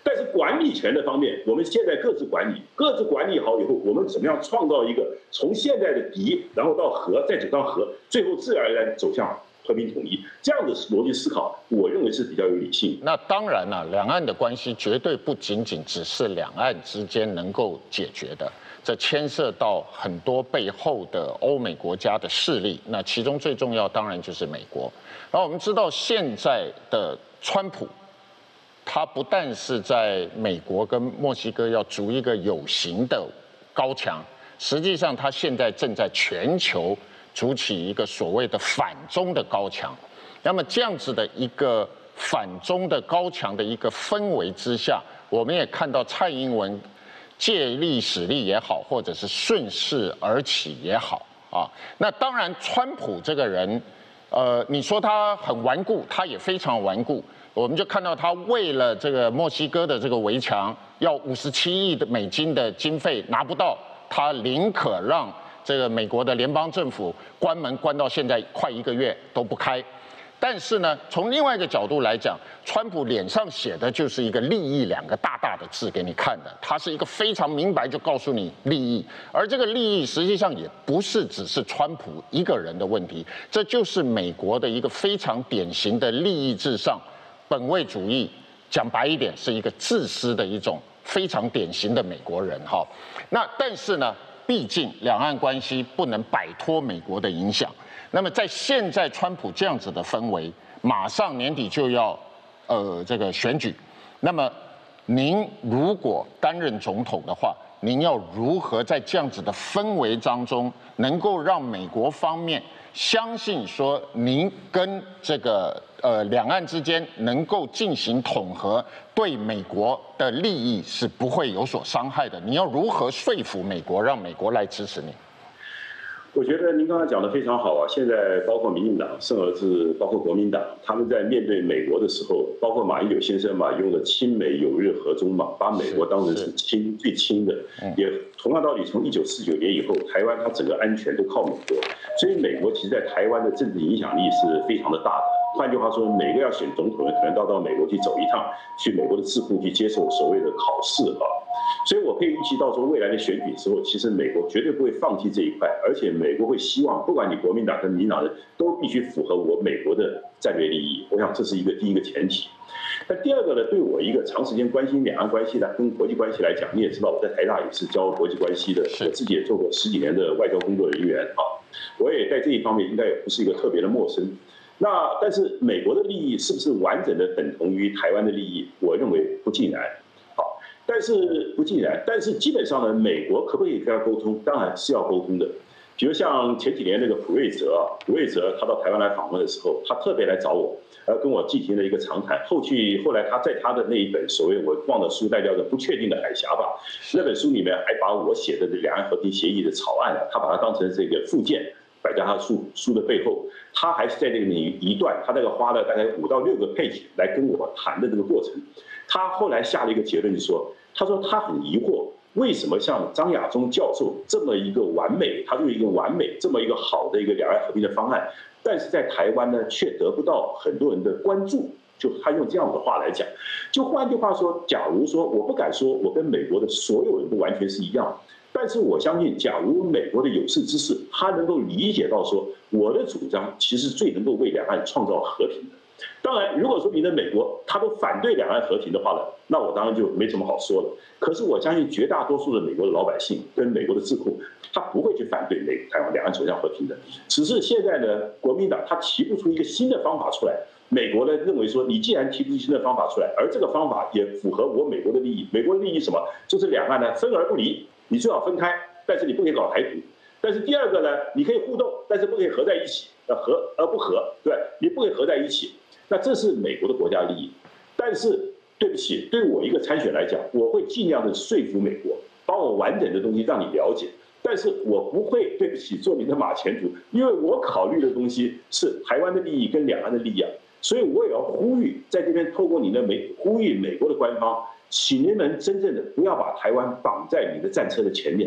但是管理权的方面，我们现在各自管理，各自管理好以后，我们怎么样创造一个从现在的敌，然后到和，再走到和，最后自然而然走向和平统一，这样的逻辑思考，我认为是比较有理性。 那当然了，两岸的关系绝对不仅仅只是两岸之间能够解决的。这牵涉到很多背后的欧美国家的势力，那其中最重要当然就是美国。然后我们知道现在的川普，他不但是在美国跟墨西哥要筑一个有形的高墙，实际上他现在正在全球筑起一个所谓的反中的高墙。那么这样子的一个反中的高墙的一个氛围之下，我们也看到蔡英文借力使力也好，或者是顺势而起也好啊。那当然，川普这个人，呃，你说他很顽固，他也非常顽固。我们就看到他为了这个墨西哥的这个围墙，要五十七亿的美金的经费拿不到，他宁可让这个美国的联邦政府关门关到现在快一个月都不开。但是呢，从另外一个角度来讲，川普脸上写的就是一个利益两个大大的字给你看的，他是一个非常明白就告诉你利益，而这个利益实际上也不是只是川普一个人的问题，这就是美国的一个非常典型的利益至上、本位主义，讲白一点是一个自私的一种非常典型的美国人哈。那但是呢，毕竟两岸关系不能摆脱美国的影响。那么在现在川普这样子的氛围，马上年底就要，呃，这个选举，那么您如果担任总统的话，您要如何在这样子的氛围当中，能够让美国方面相信说您跟这个呃两岸之间能够进行统合，对美国的利益是不会有所伤害的？你要如何说服美国，让美国来支持你？ 我觉得您刚才讲的非常好啊！现在包括民进党，甚至包括国民党，他们在面对美国的时候，包括马英九先生嘛，用了亲美友日和中嘛，把美国当成是亲最亲的。也同样道理，从一九四九年以后，台湾它整个安全都靠美国，所以美国其实在台湾的政治影响力是非常的大的。换句话说，每个要选总统的可能都要到美国去走一趟，去美国的智库去接受所谓的考试啊。所以我可以预期到说，未来的选举之后，其实美国绝对不会放弃这一块，而且美国会希望，不管你国民党跟民进党人都必须符合我美国的战略利益。我想这是一个第一个前提。那第二个呢，对我一个长时间关心两岸关系的跟国际关系来讲，你也知道我在台大也是教国际关系的，我自己也做过十几年的外交工作人员啊，我也在这一方面应该也不是一个特别的陌生。那但是美国的利益是不是完整的等同于台湾的利益？我认为不尽然。好，但是不尽然，但是基本上呢，美国可不可以跟他沟通？当然是要沟通的。比如像前几年那个普瑞泽，普瑞泽他到台湾来访问的时候，他特别来找我，呃，跟我进行了一个长谈。后续后来他在他的那一本所谓我忘了书带叫做《不确定的海峡》吧，那本书里面还把我写的这两岸和平协议的草案啊，他把它当成这个附件摆在他书书的背后。他还是在那个一段，他那个花了大概五到六个 page 来跟我谈的这个过程。他后来下了一个结论，就是说，他说他很疑惑，为什么像张亚中教授这么一个完美，他就一个完美这么一个好的一个两岸和平的方案，但是在台湾呢却得不到很多人的关注。就他用这样的话来讲，就换句话说，假如说我不敢说我跟美国的所有人都完全是一样。但是我相信，假如美国的有识之士他能够理解到说，我的主张其实最能够为两岸创造和平的。当然，如果说你的美国他都反对两岸和平的话呢，那我当然就没什么好说了。可是我相信绝大多数的美国的老百姓跟美国的智库，他不会去反对美台湾两岸走向和平的。只是现在呢，国民党他提不出一个新的方法出来。美国呢认为说，你既然提不出新的方法出来，而这个方法也符合我美国的利益，美国的利益什么？就是两岸呢分而不离。你最好分开，但是你不可以搞台独。但是第二个呢，你可以互动，但是不可以合在一起，呃合而不合，对，你不可以合在一起。那这是美国的国家利益。但是对不起，对我一个参选来讲，我会尽量的说服美国，把我完整的东西让你了解。但是我不会对不起做你的马前卒，因为我考虑的东西是台湾的利益跟两岸的利益啊。所以我也要呼吁，在这边透过你的美呼吁美国的官方，请你们真正的不要把台湾绑在你的战车的前面，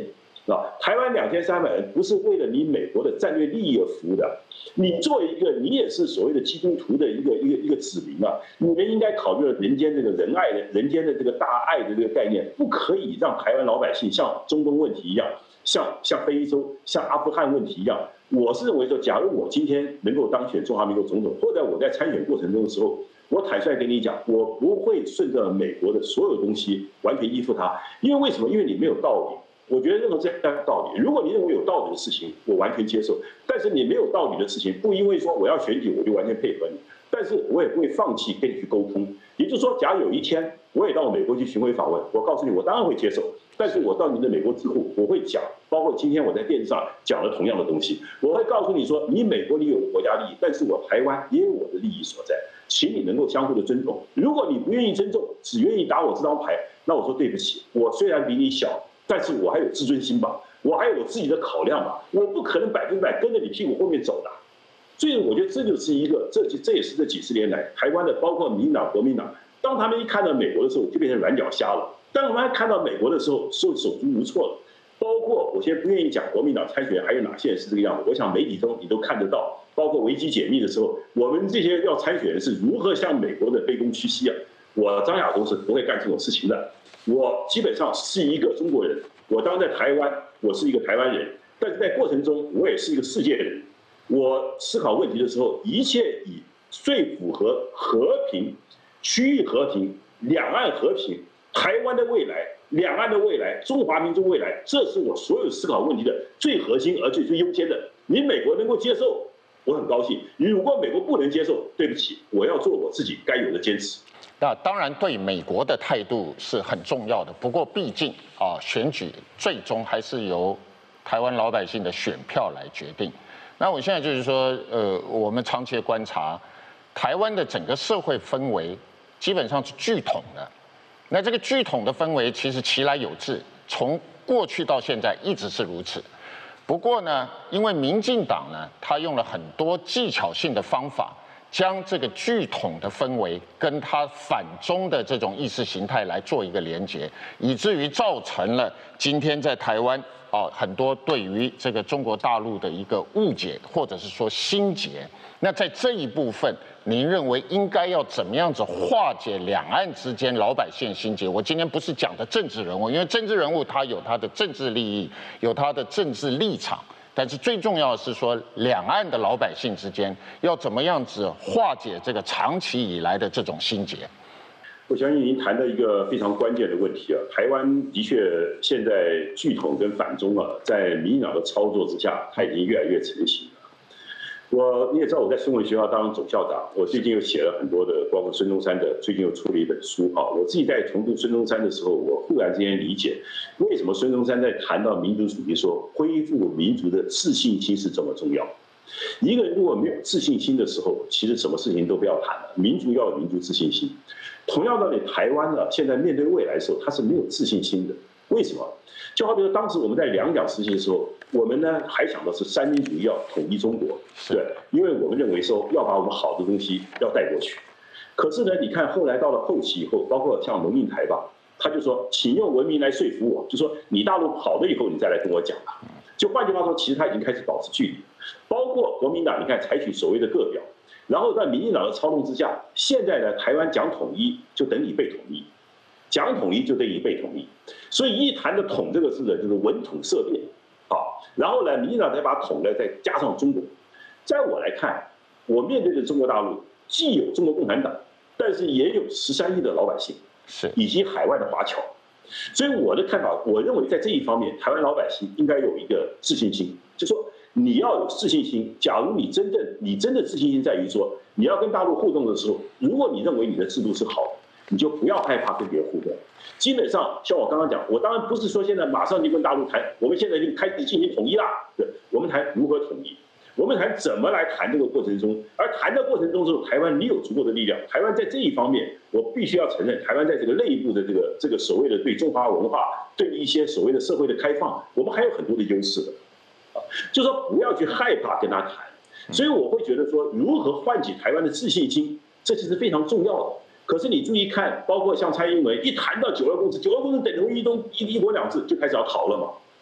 啊，台湾两千三百人不是为了你美国的战略利益而服务的。你作为一个，你也是所谓的基督徒的一个一个一个子民啊，你们应该考虑了人间这个仁爱的人间的这个大爱的这个概念，不可以让台湾老百姓像中东问题一样，像像非洲、像阿富汗问题一样。我是认为说，假如我今天能够当选中华民国总统，或者我在参选过程中的时候，我坦率跟你讲，我不会顺着美国的所有东西完全依附他，因为为什么？因为你没有道理。我觉得任何这样的道理，如果你认为有道理的事情，我完全接受；但是你没有道理的事情，不因为说我要选举我就完全配合你，但是我也不会放弃跟你去沟通。也就是说，假如有一天我也到美国去巡回访问，我告诉你，我当然会接受。但是我到你的美国智库，我会讲，包括今天我在电视上讲了同样的东西，我会告诉你说，你美国你有国家利益，但是我台湾也有我的利益所在，请你能够相互的尊重。如果你不愿意尊重，只愿意打我这张牌，那我说对不起，我虽然比你小。但是我还有自尊心吧，我还有我自己的考量吧，我不可能百分之百跟着你屁股后面走的。所以我觉得这就是一个，这这也是这几十年来台湾的，包括民进党、国民党，当他们一看到美国的时候，就变成软脚虾了；当他们看到美国的时候，手手足无措了。包括我现在不愿意讲国民党参选还有哪些人是这个样子，我想媒体中你都看得到，包括维基解密的时候，我们这些要参选人是如何向美国的卑躬屈膝啊！我张亚中是不会干这种事情的。我基本上是一个中国人，我当在台湾，我是一个台湾人，但是在过程中，我也是一个世界人。我思考问题的时候，一切以最符合和平、区域和平、两岸和平、台湾的未来、两岸的未来、中华民族未来，这是我所有思考问题的最核心而且最优先的。你美国能够接受，我很高兴；如果美国不能接受，对不起，我要做我自己该有的坚持。 那当然，对美国的态度是很重要的。不过，毕竟啊，选举最终还是由台湾老百姓的选票来决定。那我现在就是说，呃，我们长期的观察，台湾的整个社会氛围基本上是巨统的。那这个巨统的氛围其实其来有自，从过去到现在一直是如此。不过呢，因为民进党呢，他用了很多技巧性的方法。将这个巨统的氛围跟他反中的这种意识形态来做一个连结，以至于造成了今天在台湾啊很多对于这个中国大陆的一个误解或者是说心结。那在这一部分，您认为应该要怎么样子化解两岸之间老百姓心结？我今天不是讲的政治人物，因为政治人物他有他的政治利益，有他的政治立场。但是最重要的是说，两岸的老百姓之间要怎么样子化解这个长期以来的这种心结？ 我相信您谈的一个非常关键的问题啊，台湾的确现在巨统跟反中啊，在民进党的操作之下，它已经越来越成型了。我你也知道我在新闻学校当总校长，我最近又写了很多的，包括孙中山的，最近又出了一本书啊。我自己在重读孙中山的时候，我忽然之间理解，为什么孙中山在谈到民族主义说恢复民族的自信心是这么重要。一个人如果没有自信心的时候，其实什么事情都不要谈了。民族要有民族自信心。同样道理，台湾呢，现在面对未来的时候，它是没有自信心的。为什么？就好比说，当时我们在两蒋时期的时候，我们呢还想的是三民主义要统一中国，对，因为我们认为说要把我们好的东西要带过去。可是呢，你看后来到了后期以后，包括像龙应台吧，他就说，请用文明来说服我，就说你大陆好了以后，你再来跟我讲吧。就换句话说，其实他已经开始保持距离。包括国民党，你看采取所谓的各表，然后在民进党的操纵之下，现在呢，台湾讲统一就等于被统一。讲统一就等于被统一，所以一谈的统这个字呢，就是文统色变，啊，然后呢，民进党再把统呢再加上中国，在我来看，我面对的中国大陆既有中国共产党，但是也有十三亿的老百姓， 是以及海外的华侨，所以我的看法，我认为在这一方面，台湾老百姓应该有一个自信心，就说你要有自信心。假如你真正你真的自信心在于说，你要跟大陆互动的时候，如果你认为你的制度是好的，你就不要害怕跟别人互动。基本上，像我刚刚讲，我当然不是说现在马上就跟大陆谈，我们现在已经开始进行统一啦。对，我们谈如何统一，我们谈怎么来谈这个过程中，而谈的过程中之后，台湾你有足够的力量。台湾在这一方面，我必须要承认，台湾在这个内部的这个这个所谓的对中华文化、对一些所谓的社会的开放，我们还有很多的优势的。啊，就是说不要去害怕跟他谈。所以我会觉得说，如何唤起台湾的自信心，这其实非常重要的。可是你注意看，包括像蔡英文一谈到九二共识，九二共识等同于一中一一国两制，就开始要逃了嘛。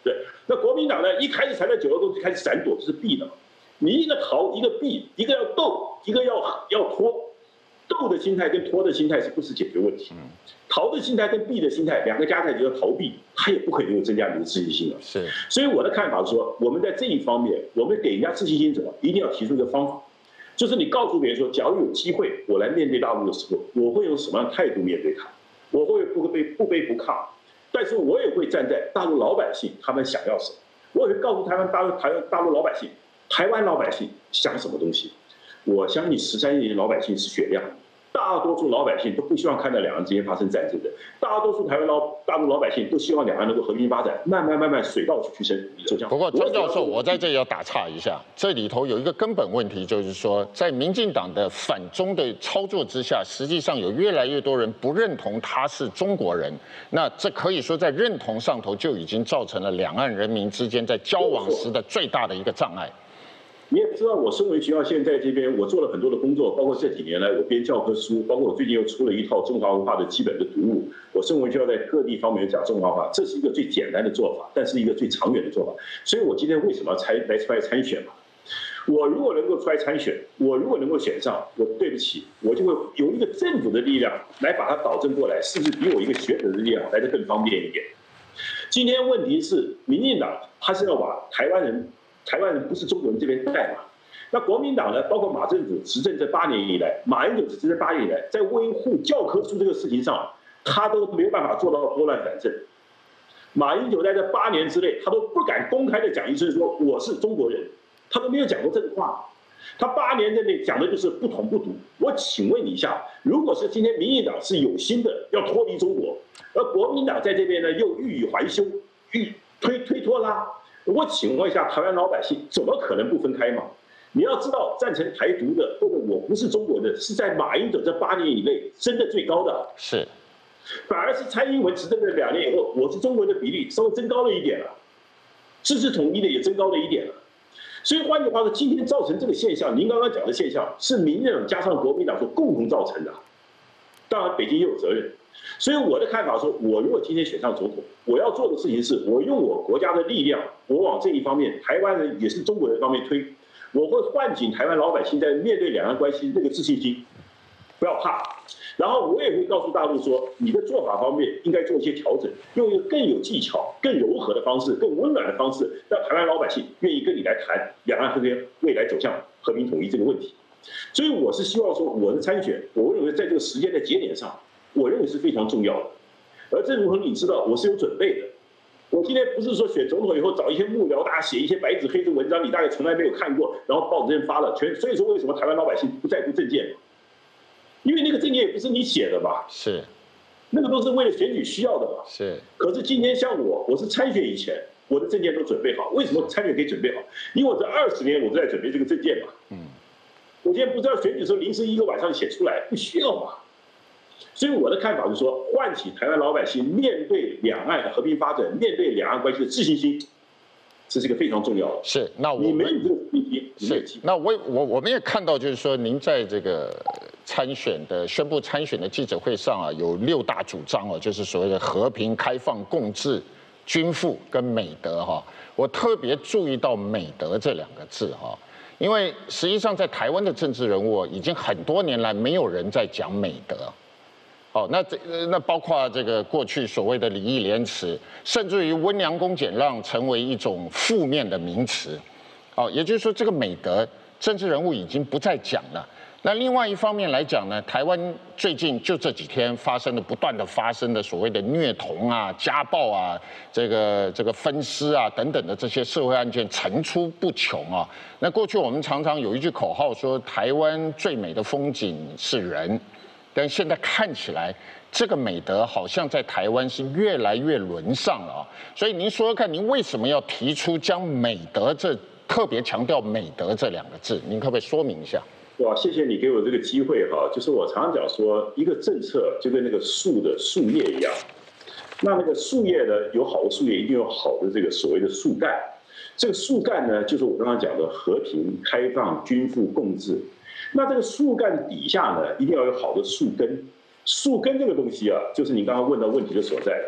对，那国民党呢，一开始才在九二共识开始闪躲，这是避的。你一个逃，一个避，一个要斗，一个要要拖。斗的心态跟拖的心态是不是解决问题？逃的心态跟避的心态，两个加起来就叫逃避，它也不可能有增加你的自信心了。 是， 所以我的看法是说，我们在这一方面，我们给人家自信心什么，一定要提出一个方法，就是你告诉别人说，假如有机会我来面对大陆的时候，我会用什么样的态度面对它？我会不卑不卑不亢，但是我也会站在大陆老百姓他们想要什么，我也会告诉台湾大陆台湾大陆老百姓，台湾老百姓想什么东西。我相信十三亿人老百姓是雪亮的，大多数老百姓都不希望看到两岸之间发生战争的，大多数台湾老大陆老百姓都希望两岸能够和平发展，慢慢慢慢水到渠成走向。 不过张教授，我在这里要打岔一下，这里头有一个根本问题，就是说，在民进党的反中的操作之下，实际上有越来越多人不认同他是中国人，那这可以说在认同上头就已经造成了两岸人民之间在交往时的最大的一个障碍。 你也知道，我身为学校现在这边，我做了很多的工作，包括这几年来我编教科书，包括我最近又出了一套中华文化的基本的读物。我身为学校在各地方面讲中华文化，这是一个最简单的做法，但是一个最长远的做法。所以我今天为什么要参来出来参选嘛？我如果能够出来参选，我如果能够选上，我对不起，我就会有一个政府的力量来把它导正过来，是不是比我一个学者的力量来得更方便一点？今天问题是，民进党他是要把台湾人。台湾人不是中国人这边带嘛？那国民党呢？包括马政府执政这八年以来，马英九执政八年以来，在维护教科书这个事情上，他都没有办法做到拨乱反正。马英九在这八年之内，他都不敢公开的讲一声说我是中国人，他都没有讲过这个话。他八年之内讲的就是不统不独。我请问一下，如果是今天民进党是有心的要脱离中国，而国民党在这边呢又欲语还休，欲推推拖拉。我请问一下台湾老百姓，怎么可能不分开嘛？你要知道，赞成台独的或者我不是中国的，是在马英九这八年以内真的最高的。 是， 反而是蔡英文执政的两年以后，我是中国人的比例稍微增高了一点了，支持统一的也增高了一点了。所以换句话说，今天造成这个现象，您刚刚讲的现象是民进党加上国民党所共同造成的。当然，北京也有责任。所以我的看法说，我如果今天选上总统，我要做的事情是，我用我国家的力量，我往这一方面，台湾人也是中国人方面推，我会唤醒台湾老百姓在面对两岸关系那个自信心，不要怕。然后我也会告诉大陆说，你的做法方面应该做一些调整，用一个更有技巧、更柔和的方式、更温暖的方式，让台湾老百姓愿意跟你来谈两岸和平未来走向和平统一这个问题。所以我是希望说，我的参选，我认为在这个时间的节点上，我认为是非常重要的。而正如你知道，我是有准备的。我今天不是说选总统以后找一些幕僚，大家写一些白纸黑字文章，你大概从来没有看过，然后报纸上发了全。所以说，为什么台湾老百姓不在乎政见？因为那个政见也不是你写的嘛， 是， 那个都是为了选举需要的嘛。 是。 可是今天像我，我是参选以前，我的政见都准备好。为什么参选可以准备好？因为我这二十年我都在准备这个政见嘛。嗯。我今天不知道选举的时候临时一个晚上写出来，不需要嘛。所以我的看法是说，唤起台湾老百姓面对两岸的和平发展、面对两岸关系的自信心，这是一个非常重要的。 是，那我你没有这个信心， 是，那我我我们也看到，就是说您在这个参选的宣布参选的记者会上啊，有六大主张哦，就是所谓的和平、开放、共治、均富跟美德哈。我特别注意到美德这两个字哈。因为实际上，在台湾的政治人物已经很多年来没有人在讲美德，哦，那这那包括这个过去所谓的礼义廉耻，甚至于温良恭俭让成为一种负面的名词，哦，也就是说，这个美德政治人物已经不再讲了。那另外一方面来讲呢，台湾最近就这几天发生的不断的发生的所谓的虐童啊、家暴啊、这个这个分尸啊等等的这些社会案件层出不穷啊。那过去我们常常有一句口号说，台湾最美的风景是人，但现在看起来这个美德好像在台湾是越来越沦丧了啊。所以您说说看，您为什么要提出将美德这特别强调美德这两个字？您可不可以说明一下？ 哇，谢谢你给我这个机会哈。就是我常常讲说，一个政策就跟那个树的树叶一样，那那个树叶呢，有好的树叶，一定有好的这个所谓的树干。这个树干呢，就是我刚刚讲的和平、开放、均富、共治。那这个树干底下呢，一定要有好的树根。树根这个东西啊，就是你刚刚问到问题的所在了。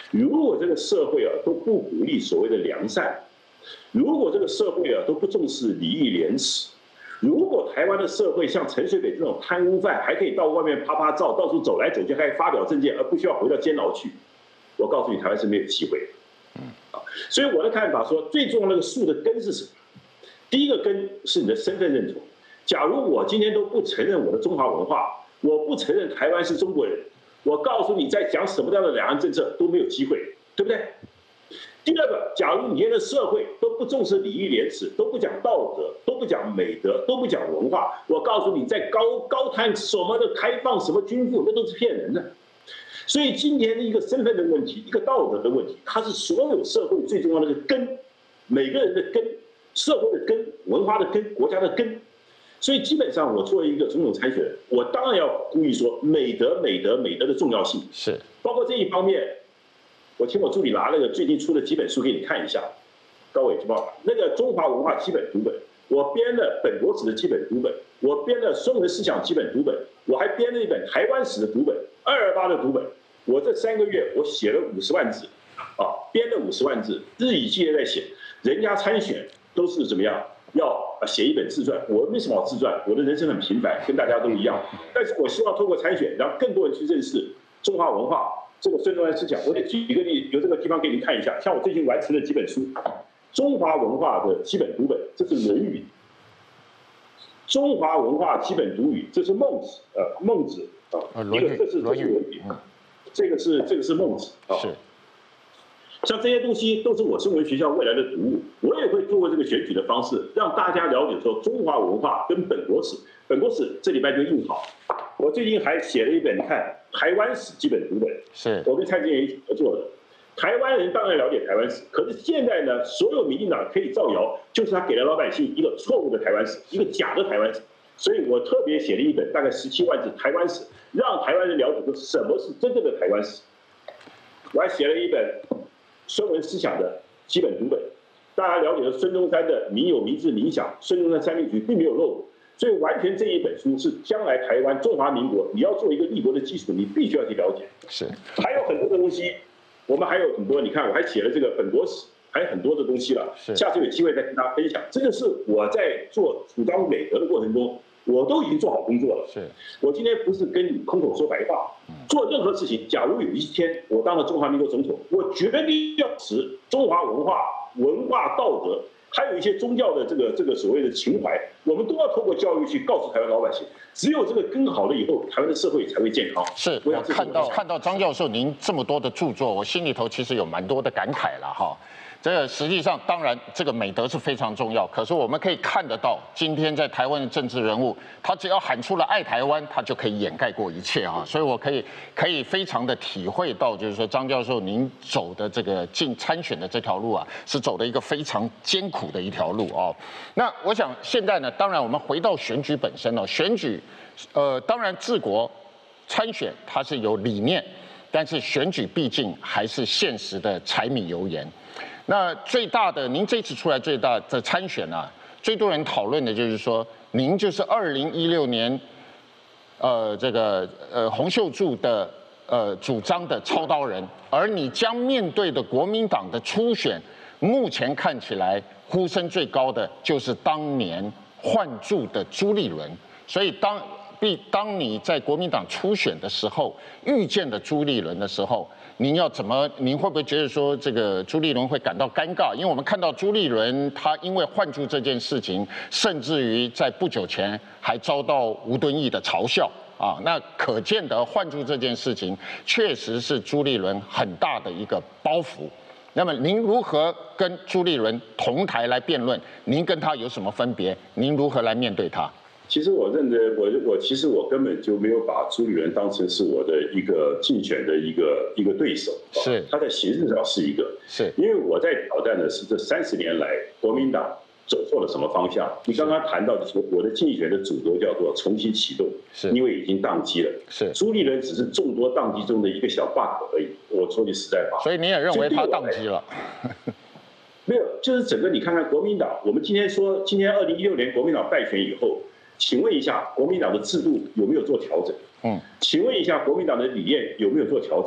如果这个社会啊都不鼓励所谓的良善，如果这个社会啊都不重视礼义廉耻，如果台湾的社会像陈水扁这种贪污犯还可以到外面拍拍照，到处走来走去，还发表政见，而不需要回到监牢去，我告诉你，台湾是没有机会的。啊，所以我的看法说，最重要的那个树的根是什么？第一个根是你的身份认同。假如我今天都不承认我的中华文化，我不承认台湾是中国人，我告诉你，在讲什么样的两岸政策都没有机会，对不对？第二个，假如你现在的社会都不重视礼义廉耻，都不讲道德，都不讲美德，都不讲文化，我告诉你，在高高谈什么的开放，什么均富，那都是骗人的。所以今天的一个身份的问题，一个道德的问题，它是所有社会最重要的一个根，每个人的根，社会的根，文化的根，国家的根。所以基本上，我作为一个总统参选人，我当然要呼吁说美德、美德、美德的重要性， 是包括这一方面。我请我助理拿那个最近出的几本书给你看一下，高伟知道那个中华文化基本读本，我编了本国史的基本读本，我编了孙文思想基本读本，我还编了一本台湾史的读本，二二八的读本。我这三个月我写了五十万字，啊，编了五十万字，日以继夜在写。人家参选都是怎么样？要写一本自传，我为什么要自传？我的人生很平凡，跟大家都一样。但是我希望透过参选，让更多人去认识中华文化。这个孙中山思想，我得举一个例，由这个地方给你看一下。像我最近完成的几本书，中华文化的基本读本，这是《论语》；中华文化基本读语，这是孟子，呃，孟子啊，一个这是这是《论语》，这个是这个是孟子啊。是。像这些东西都是我身为学校未来的读物，我也会通过这个选举的方式，让大家了解说中华文化跟本国史。本国史这礼拜就印好。我最近还写了一本，你看台湾史基本读本，是我跟蔡建元一起合作的。台湾人当然了解台湾史，可是现在呢，所有民进党可以造谣，就是他给了老百姓一个错误的台湾史，一个假的台湾史。所以我特别写了一本大概十七万字台湾史，让台湾人了解说什么是真正的台湾史。我还写了一本孙文思想的基本读本，大家了解了孙中山的民有、民治、民享，孙中山三民主义并没有漏补。所以完全这一本书是将来台湾中华民国你要做一个立国的基础，你必须要去了解。是，还有很多的东西，我们还有很多，你看我还写了这个本国史，还有很多的东西了。是，下次有机会再跟大家分享。这个是我在做主张美德的过程中，我都已经做好工作了。是，我今天不是跟你空口说白话，做任何事情，假如有一天我当了中华民国总统，我绝对要持中华文化、文化道德。还有一些宗教的这个这个所谓的情怀，我们都要透过教育去告诉台湾老百姓，只有这个根好了以后，台湾的社会才会健康。是，我看到看到张教授您这么多的著作，我心里头其实有蛮多的感慨了哈。这个实际上，当然这个美德是非常重要，可是我们可以看得到，今天在台湾的政治人物，他只要喊出了爱台湾，他就可以掩盖过一切啊。所以我可以可以非常的体会到，就是说张教授您走的这个进参选的这条路啊，是走的一个非常艰苦的一条路哦。那我想现在呢，当然我们回到选举本身哦，选举，呃，当然治国参选它是有理念，但是选举毕竟还是现实的柴米油盐。那最大的，您这次出来最大的参选啊，最多人讨论的就是说，您就是二零一六年，呃，这个呃洪秀柱的呃主张的操刀人，而你将面对的国民党的初选，目前看起来呼声最高的就是当年换柱的朱立伦，所以当必当你在国民党初选的时候遇见的朱立伦的时候。您要怎么？您会不会觉得说这个朱立伦会感到尴尬？因为我们看到朱立伦他因为换柱这件事情，甚至于在不久前还遭到吴敦义的嘲笑啊。那可见得换柱这件事情确实是朱立伦很大的一个包袱。那么您如何跟朱立伦同台来辩论？您跟他有什么分别？您如何来面对他？其实我认为，我我其实我根本就没有把朱立伦当成是我的一个竞选的一个一个对手，是他在形式上是一个，是因为我在挑战的是这三十年来国民党走错了什么方向。你刚刚谈到的说，我的竞选的主轴叫做重新启动，是因为已经宕机了。是朱立伦只是众多宕机中的一个小 bug 而已。我说句实在话，所以你也认为他宕机了？没有，就是整个你看看国民党，我们今天说，今天二零一六年国民党败选以后。请问一下，国民党的制度有没有做调整？嗯，请问一下，国民党的理念有没有做调整？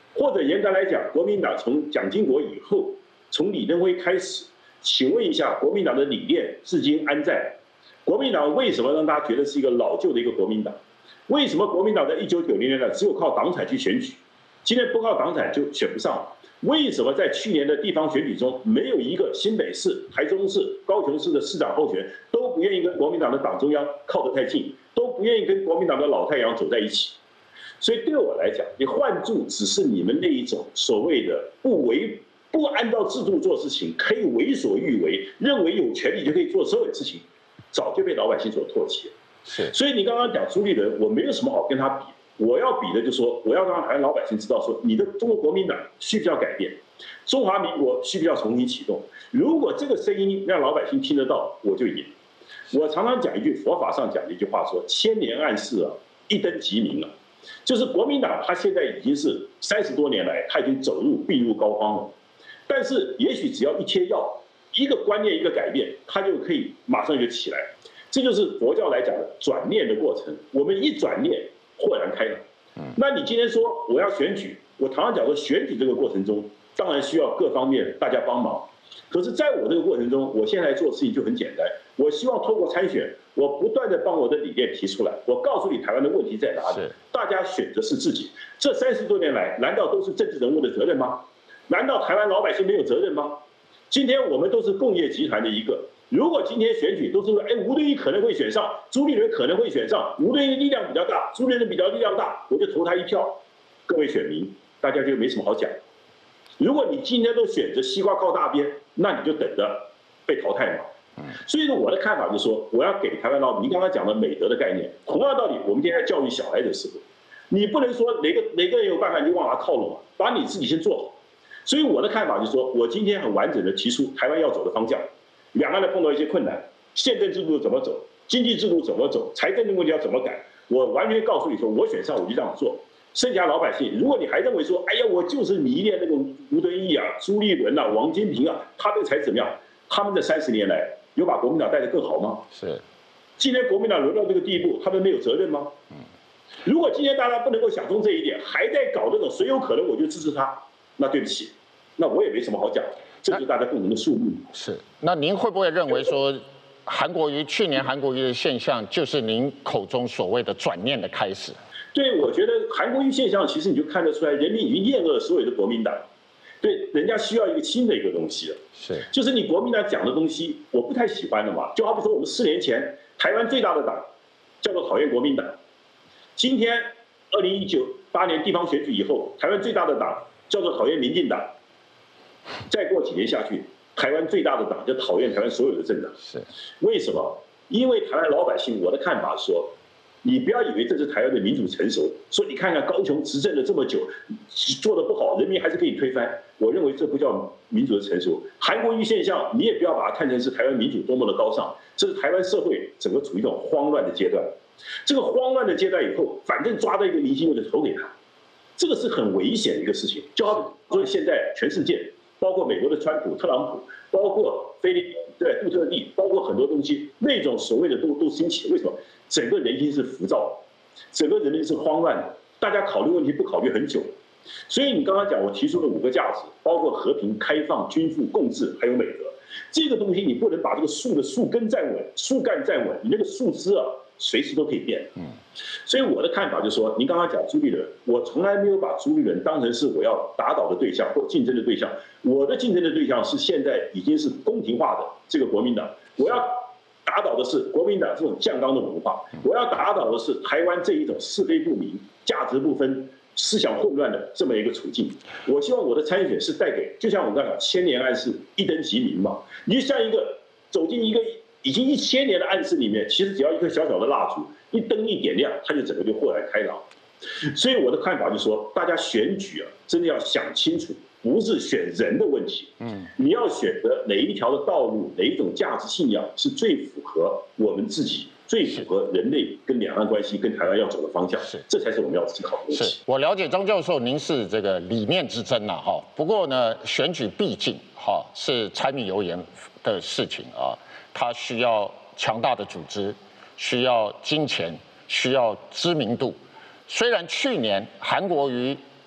或者严格来讲，国民党从蒋经国以后，从李登辉开始，请问一下，国民党的理念至今安在？国民党为什么让大家觉得是一个老旧的一个国民党？为什么国民党在一九九零年代只有靠党产去选举，今天不靠党产就选不上了？为什么在去年的地方选举中，没有一个新北市、台中市、高雄市的市长候选人都不愿意跟国民党的党中央靠得太近，都不愿意跟国民党的老太阳走在一起？所以对我来讲，你换住只是你们那一种所谓的不为不按照制度做事情，可以为所欲为，认为有权利就可以做所有事情，早就被老百姓所唾弃了。 是， 所以你刚刚讲朱立伦，我没有什么好跟他比。我要比的就是说，我要让台湾老百姓知道说，你的中国国民党需不需要改变，中华民国需不需要重新启动？如果这个声音让老百姓听得到，我就赢。我常常讲一句佛法上讲的一句话说，千年暗示啊，一灯即明啊，就是国民党他现在已经是三十多年来，他已经走入病入膏肓了。但是也许只要一贴药，一个观念一个改变，他就可以马上就起来。这就是佛教来讲的转念的过程。我们一转念，豁然开朗。那你今天说我要选举，我常常讲说选举这个过程中，当然需要各方面大家帮忙。可是在我这个过程中，我现在做的事情就很简单，我希望透过参选，我不断的帮我的理念提出来，我告诉你台湾的问题在哪里，大家选择是自己。这三十多年来，难道都是政治人物的责任吗？难道台湾老百姓没有责任吗？今天我们都是共业集团的一个。如果今天选举都是说，哎，吴敦义可能会选上，朱立伦可能会选上，吴敦义力量比较大，朱立伦比较力量大，我就投他一票。各位选民，大家就没什么好讲。如果你今天都选择西瓜靠大边，那你就等着被淘汰嘛。所以说我的看法就是说，我要给台湾老百姓，你刚刚讲的美德的概念，同样道理，我们今天在教育小孩的时候，你不能说哪个哪个人有办法你就往哪靠拢嘛，把你自己先做好。所以我的看法就是说，我今天很完整的提出台湾要走的方向。两岸的碰到一些困难，宪政制度怎么走，经济制度怎么走，财政的问题要怎么改，我完全告诉你说，我选上我就这样做。剩下老百姓，如果你还认为说，哎呀，我就是迷恋那个吴敦义啊、朱立伦啊、王金平啊，他们才怎么样？他们这三十年来有把国民党带得更好吗？ 是。 今天国民党沦到这个地步，他们没有责任吗？嗯。如果今天大家不能够想通这一点，还在搞这种谁有可能我就支持他，那对不起，那我也没什么好讲。这是大家共同的宿命。 是，那您会不会认为说，韩国瑜去年韩国瑜的现象，就是您口中所谓的转念的开始？ 对，我觉得韩国瑜现象，其实你就看得出来，人民已经厌恶所有的国民党，对，人家需要一个新的一个东西了。 是， 就是你国民党讲的东西，我不太喜欢的嘛。就好比说，我们四年前台湾最大的党叫做讨厌国民党，今天二零一九八年地方选举以后，台湾最大的党叫做讨厌民进党。再过几年下去，台湾最大的党就讨厌台湾所有的政党。 是， 为什么？因为台湾老百姓，我的看法说，你不要以为这是台湾的民主成熟，说你看看高雄执政了这么久，做得不好，人民还是可以推翻。我认为这不叫民主的成熟。韩国瑜现象，你也不要把它看成是台湾民主多么的高尚，这是台湾社会整个处于一种慌乱的阶段。这个慌乱的阶段以后，反正抓到一个明星我就投给他，这个是很危险的一个事情。就好比说现在全世界。包括美国的川普、特朗普，包括菲律宾对杜特地，包括很多东西，那种所谓的都都兴起。为什么？整个人心是浮躁的，整个人民是慌乱的，大家考虑问题不考虑很久。所以你刚刚讲，我提出了五个价值，包括和平、开放、均富、共治，还有美德。这个东西你不能把这个树的树根站稳，树干站稳，你那个树枝啊，随时都可以变。嗯，所以我的看法就是说，您刚刚讲朱立伦，我从来没有把朱立伦当成是我要打倒的对象或竞争的对象。我的竞争的对象是现在已经是宫廷化的这个国民党，我要打倒的是国民党这种酱缸的文化，我要打倒的是台湾这一种是非不明、价值不分、思想混乱的这么一个处境。我希望我的参选是带给，就像我刚才讲，千年暗示，一灯即明嘛。你就像一个走进一个已经一千年的暗示里面，其实只要一颗小小的蜡烛，一灯一点亮，它就整个就豁然开朗。所以我的看法就是说，大家选举啊，真的要想清楚，不是选人的问题，嗯，你要选择哪一条的道路，哪一种价值信仰是最符合我们自己。最符合人类跟两岸关系、跟台湾要走的方向，是，这才是我们要思考的东西。 是我了解张教授，您是这个理念之争呐，哈。不过呢，选举毕竟哈是柴米油盐的事情啊，它需要强大的组织，需要金钱，需要知名度。虽然去年韩国瑜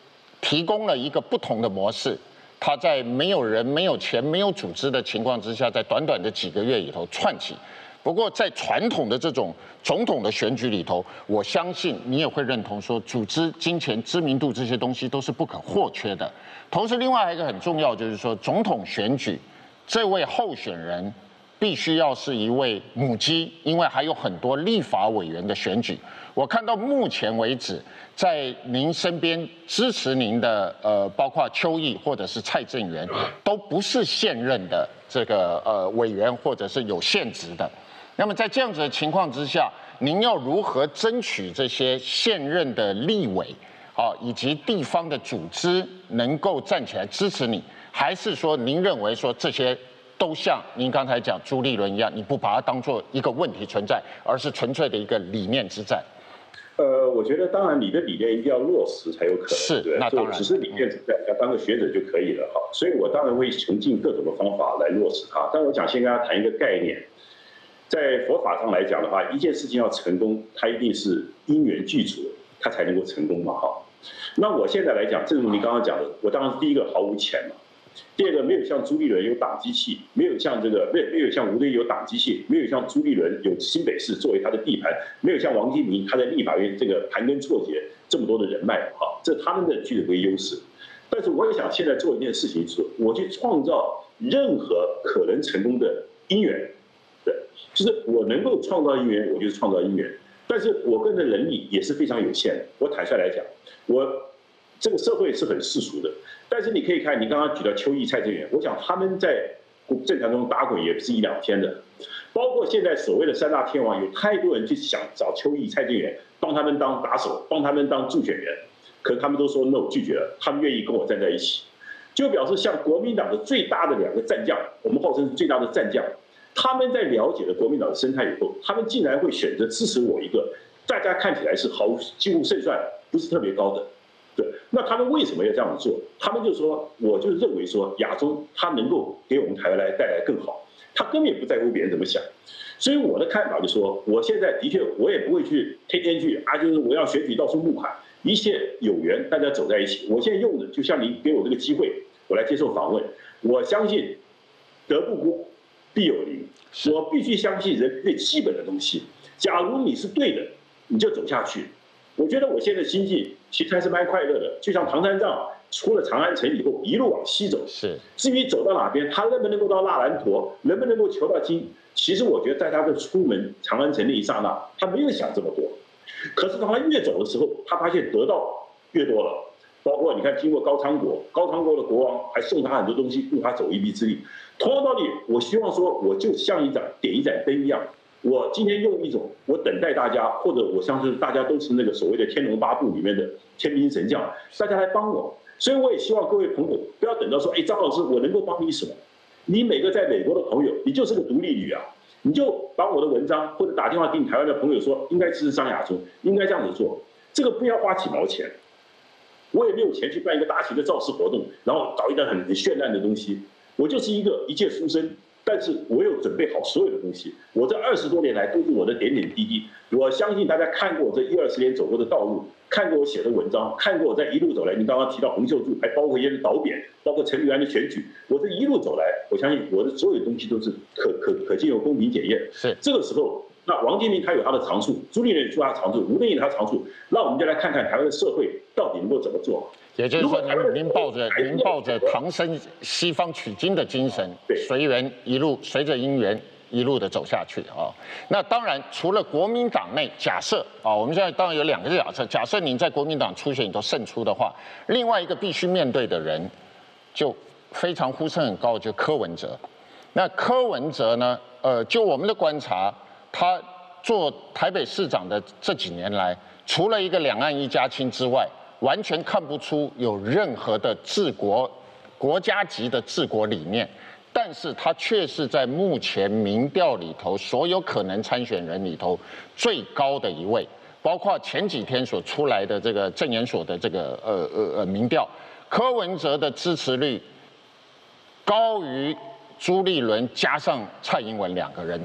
提供了一个不同的模式。他在没有人、没有钱、没有组织的情况之下，在短短的几个月里头窜起。不过，在传统的这种总统的选举里头，我相信你也会认同说，组织、金钱、知名度这些东西都是不可或缺的。同时，另外还有一个很重要，就是说，总统选举这位候选人必须要是一位母鸡，因为还有很多立法委员的选举。我看到目前为止，在您身边支持您的呃，包括邱毅或者是蔡正元，都不是现任的这个呃委员或者是有现职的。那么在这样子的情况之下，您要如何争取这些现任的立委啊，以及地方的组织能够站起来支持你？还是说您认为说这些都像您刚才讲朱立伦一样，你不把它当做一个问题存在，而是纯粹的一个理念之战？ 呃，我觉得当然你的理念一定要落实才有可能， 是， 对， 那当然， 只是理念之战，要当个学者就可以了哈。所以我当然会穷尽各种的方法来落实它。但我想先跟大家谈一个概念，在佛法上来讲的话，一件事情要成功，它一定是因缘具足，它才能够成功嘛哈。那我现在来讲，正如你刚刚讲的，我当然是第一个毫无钱嘛。第二个，没有像朱立伦有党机器，没有像这个没没有像吴敦义有党机器，没有像朱立伦有新北市作为他的地盘，没有像王金平他在立法院这个盘根错节这么多的人脉，哈，这是他们的具有优势。但是我也想现在做一件事情，是我去创造任何可能成功的因缘，对，就是我能够创造因缘，我就是创造因缘。但是我个人的能力也是非常有限的。我坦率来讲，我这个社会是很世俗的。但是你可以看，你刚刚举到邱毅、蔡正元，我想他们在政坛中打滚也不是一两天的。包括现在所谓的三大天王，有太多人去想找邱毅、蔡正元帮他们当打手，帮他们当助选员，可是他们都说 no 拒绝了，他们愿意跟我站在一起，就表示像国民党的最大的两个战将，我们号称是最大的战将，他们在了解了国民党的生态以后，他们竟然会选择支持我一个大家看起来是毫几乎胜算不是特别高的。对，那他们为什么要这样做？他们就说，我就认为说，亚洲它能够给我们台湾来带来更好，他根本也不在乎别人怎么想。所以我的看法就是说，我现在的确我也不会去天天去啊，就是我要选举到处募款，一切有缘大家走在一起。我现在用的就像你给我这个机会，我来接受访问，我相信德不孤，必有邻，我必须相信人最基本的东西。假如你是对的，你就走下去。我觉得我现在心境其实还是蛮快乐的，就像唐三藏出了长安城以后，一路往西走。 是， 至于走到哪边，他能不能够到腊兰陀，能不能够求到经，其实我觉得在他的出门长安城那一刹那，他没有想这么多。可是当他越走的时候，他发现得到越多了。包括你看，经过高昌国，高昌国的国王还送他很多东西，助他走一臂之力。同样道理，我希望说，我就像一盏点一盏灯一样。我今天用一种，我等待大家，或者我相信大家都是那个所谓的《天龙八部》里面的天兵神将，大家来帮我。所以我也希望各位朋友不要等到说，哎，张老师，我能够帮你什么？你每个在美国的朋友，你就是个独立女啊，你就把我的文章或者打电话给你台湾的朋友说，应该支持张亚中，应该这样子做。这个不要花几毛钱，我也没有钱去办一个大型的造势活动，然后搞一段很很绚烂的东西。我就是一个一介书生。但是我有准备好所有的东西，我这二十多年来都是我的点点滴滴。我相信大家看过我这一二十年走过的道路，看过我写的文章，看过我在一路走来。你刚刚提到洪秀柱，还包括一些导扁，包括陈立安的选举，我这一路走来，我相信我的所有东西都是可可可经由公平检验。 是这个时候，那王金平他有他的长处，朱立伦有他的长处，吴敦义他的长处，那我们就来看看台湾的社会到底能够怎么做。 也就是说，您您抱着您抱着唐僧西方取经的精神，随缘一路随着因缘一路的走下去啊。那当然，除了国民党内，假设啊，我们现在当然有两个假设，假设您在国民党初选里头胜出的话，另外一个必须面对的人就非常呼声很高，就柯文哲。那柯文哲呢，呃，就我们的观察，他做台北市长的这几年来，除了一个两岸一家亲之外，完全看不出有任何的治国、国家级的治国理念，但是他却是在目前民调里头所有可能参选人里头最高的一位，包括前几天所出来的这个政研所的这个呃呃呃民调，柯文哲的支持率高于朱立伦加上蔡英文两个人的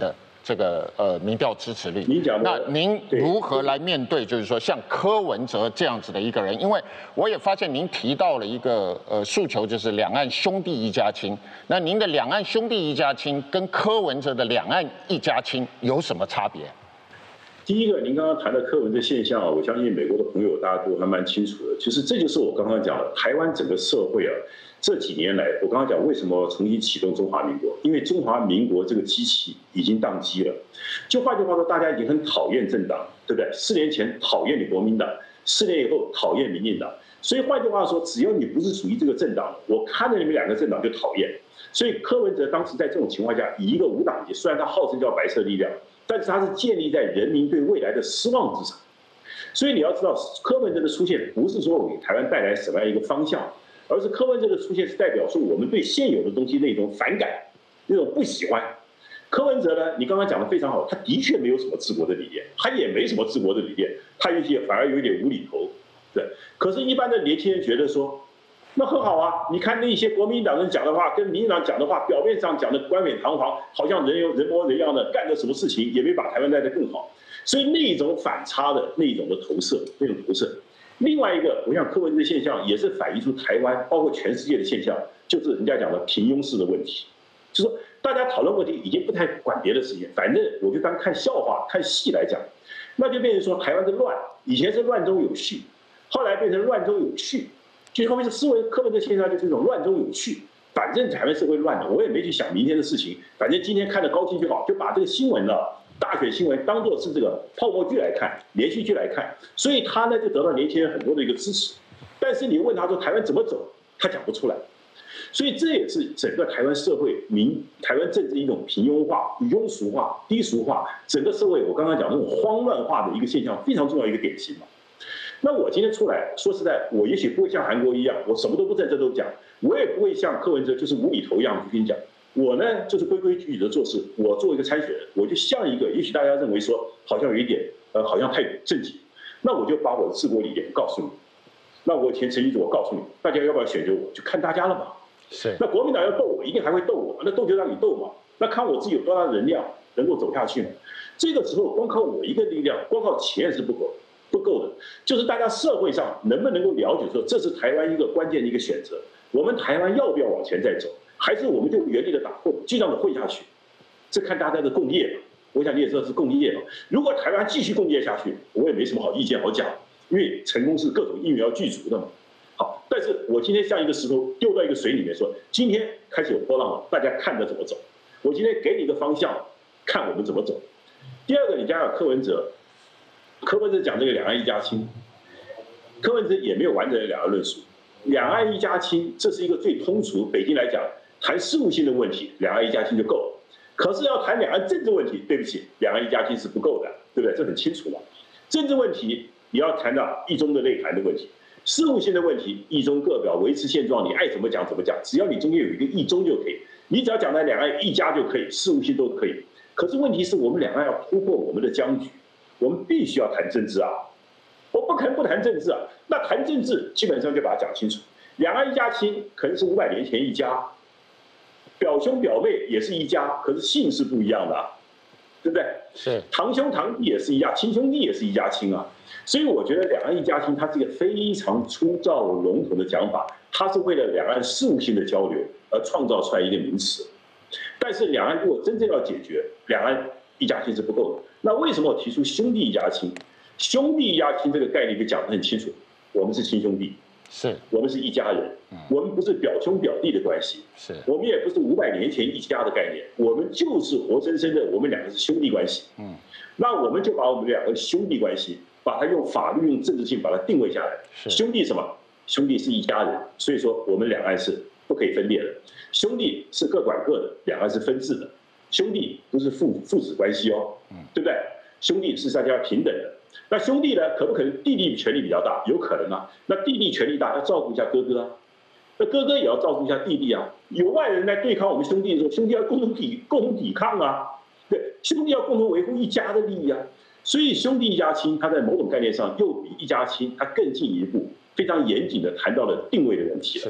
这个呃民调支持率。 您讲那您如何来面对，就是说像柯文哲这样子的一个人？因为我也发现您提到了一个呃诉求，就是两岸兄弟一家亲。那您的两岸兄弟一家亲跟柯文哲的两岸一家亲有什么差别？ 第一个，您刚刚谈的柯文哲现象啊，我相信美国的朋友大家都还蛮清楚的。其实这就是我刚刚讲的，台湾整个社会啊，这几年来，我刚刚讲为什么重新启动中华民国，因为中华民国这个机器已经宕机了。就换句话说，大家已经很讨厌政党，对不对？四年前讨厌你国民党，四年以后讨厌民进党。所以换句话说，只要你不是属于这个政党，我看着你们两个政党就讨厌。所以柯文哲当时在这种情况下，以一个无党籍，虽然他号称叫白色力量，但是他是建立在人民对未来的失望之上。所以你要知道，柯文哲的出现不是说给台湾带来什么样一个方向，而是柯文哲的出现是代表说我们对现有的东西那种反感，那种不喜欢。柯文哲呢，你刚刚讲的非常好，他的确没有什么治国的理念，他也没什么治国的理念，他有些反而有点无厘头。对，可是，一般的年轻人觉得说，那很好啊！你看那些国民党人讲的话，跟民进党讲的话，表面上讲的冠冕堂皇，好像人有人模人样的，干了什么事情也没把台湾带得更好。所以那种反差的那种的投射，那种投射。另外一个，我想柯文哲现象也是反映出台湾，包括全世界的现象，就是人家讲的平庸式的问题，就是说大家讨论问题已经不太管别的事情，反正我就当看笑话、看戏来讲，那就变成说台湾的乱，以前是乱中有序。后来变成乱中有序，就是后面是思维柯文哲现象就是一种乱中有序。反正台湾社会乱了，我也没去想明天的事情，反正今天看得高兴就好，就把这个新闻呢，大选新闻当作是这个泡沫剧来看，连续剧来看，所以他呢就得到年轻人很多的一个支持。但是你问他说台湾怎么走，他讲不出来。所以这也是整个台湾社会民台湾政治一种平庸化、庸俗化、低俗化，整个社会我刚刚讲那种慌乱化的一个现象，非常重要一个典型嘛。那我今天出来说实在，我也许不会像韩国一样，我什么都不在这都讲，我也不会像柯文哲就是无厘头一样去跟你讲。我呢就是规规矩矩的做事。我作为一个参选人，我就像一个，也许大家认为说好像有一点呃好像太正经，那我就把我的治国理念告诉你。那我前陈一组我告诉你，大家要不要选择我，就看大家了嘛。 是。 那国民党要斗我，一定还会斗我，那斗就让你斗嘛。那看我自己有多大的能量能够走下去嘛。这个时候光靠我一个力量，光靠钱是不够。不够的，就是大家社会上能不能够了解说，这是台湾一个关键的一个选择。我们台湾要不要往前再走，还是我们就原地的打混，就这样的混下去？这看大家的共业嘛。我想你也知道是共业嘛。如果台湾继续共业下去，我也没什么好意见好讲，因为成功是各种因缘要具足的嘛。好，但是我今天像一个石头丢到一个水里面，说今天开始有波浪了，大家看着怎么走。我今天给你一个方向，看我们怎么走。第二个，你加上柯文哲。柯文哲讲这个两岸一家亲，柯文哲也没有完整的两岸论述。两岸一家亲，这是一个最通俗，北京来讲谈事务性的问题，两岸一家亲就够了。可是要谈两岸政治问题，对不起，两岸一家亲是不够的，对不对？这很清楚嘛。政治问题你要谈到一中的内涵的问题，事务性的问题，一中各表维持现状，你爱怎么讲怎么讲，只要你中间有一个一中就可以，你只要讲到两岸一家就可以，事务性都可以。可是问题是我们两岸要突破我们的僵局。我们必须要谈政治啊！我不可能不谈政治啊！那谈政治基本上就把它讲清楚。两岸一家亲可能是五百年前一家，表兄表妹也是一家，可是姓是不一样的、啊，对不对？ 是。堂兄堂弟也是一家，亲兄弟也是一家亲啊。所以我觉得两岸一家亲，它是一个非常粗糙笼统的讲法，它是为了两岸事务性的交流而创造出来一个名词。但是两岸如果真正要解决，两岸一家亲是不够的。那为什么我提出兄弟一家亲？兄弟一家亲这个概念就讲得很清楚，我们是亲兄弟， 是我们是一家人，我们不是表兄表弟的关系， 是我们也不是五百年前一家的概念，我们就是活生生的，我们两个是兄弟关系。嗯，那我们就把我们两个兄弟关系，把它用法律、用政治性把它定位下来。兄弟什么？兄弟是一家人，所以说我们两岸是不可以分裂的。兄弟是各管各的，两岸是分治的。兄弟不是父父子关系哦，对不对？兄弟是大家平等的。那兄弟呢，可不可能弟弟权力比较大？有可能啊。那弟弟权力大，要照顾一下哥哥啊。那哥哥也要照顾一下弟弟啊。有外人来对抗我们兄弟的时候，兄弟要共同抵共同抵抗啊。对，兄弟要共同维护一家的利益啊。所以兄弟一家亲，它在某种概念上又比一家亲它更进一步，非常严谨的谈到了定位的问题了。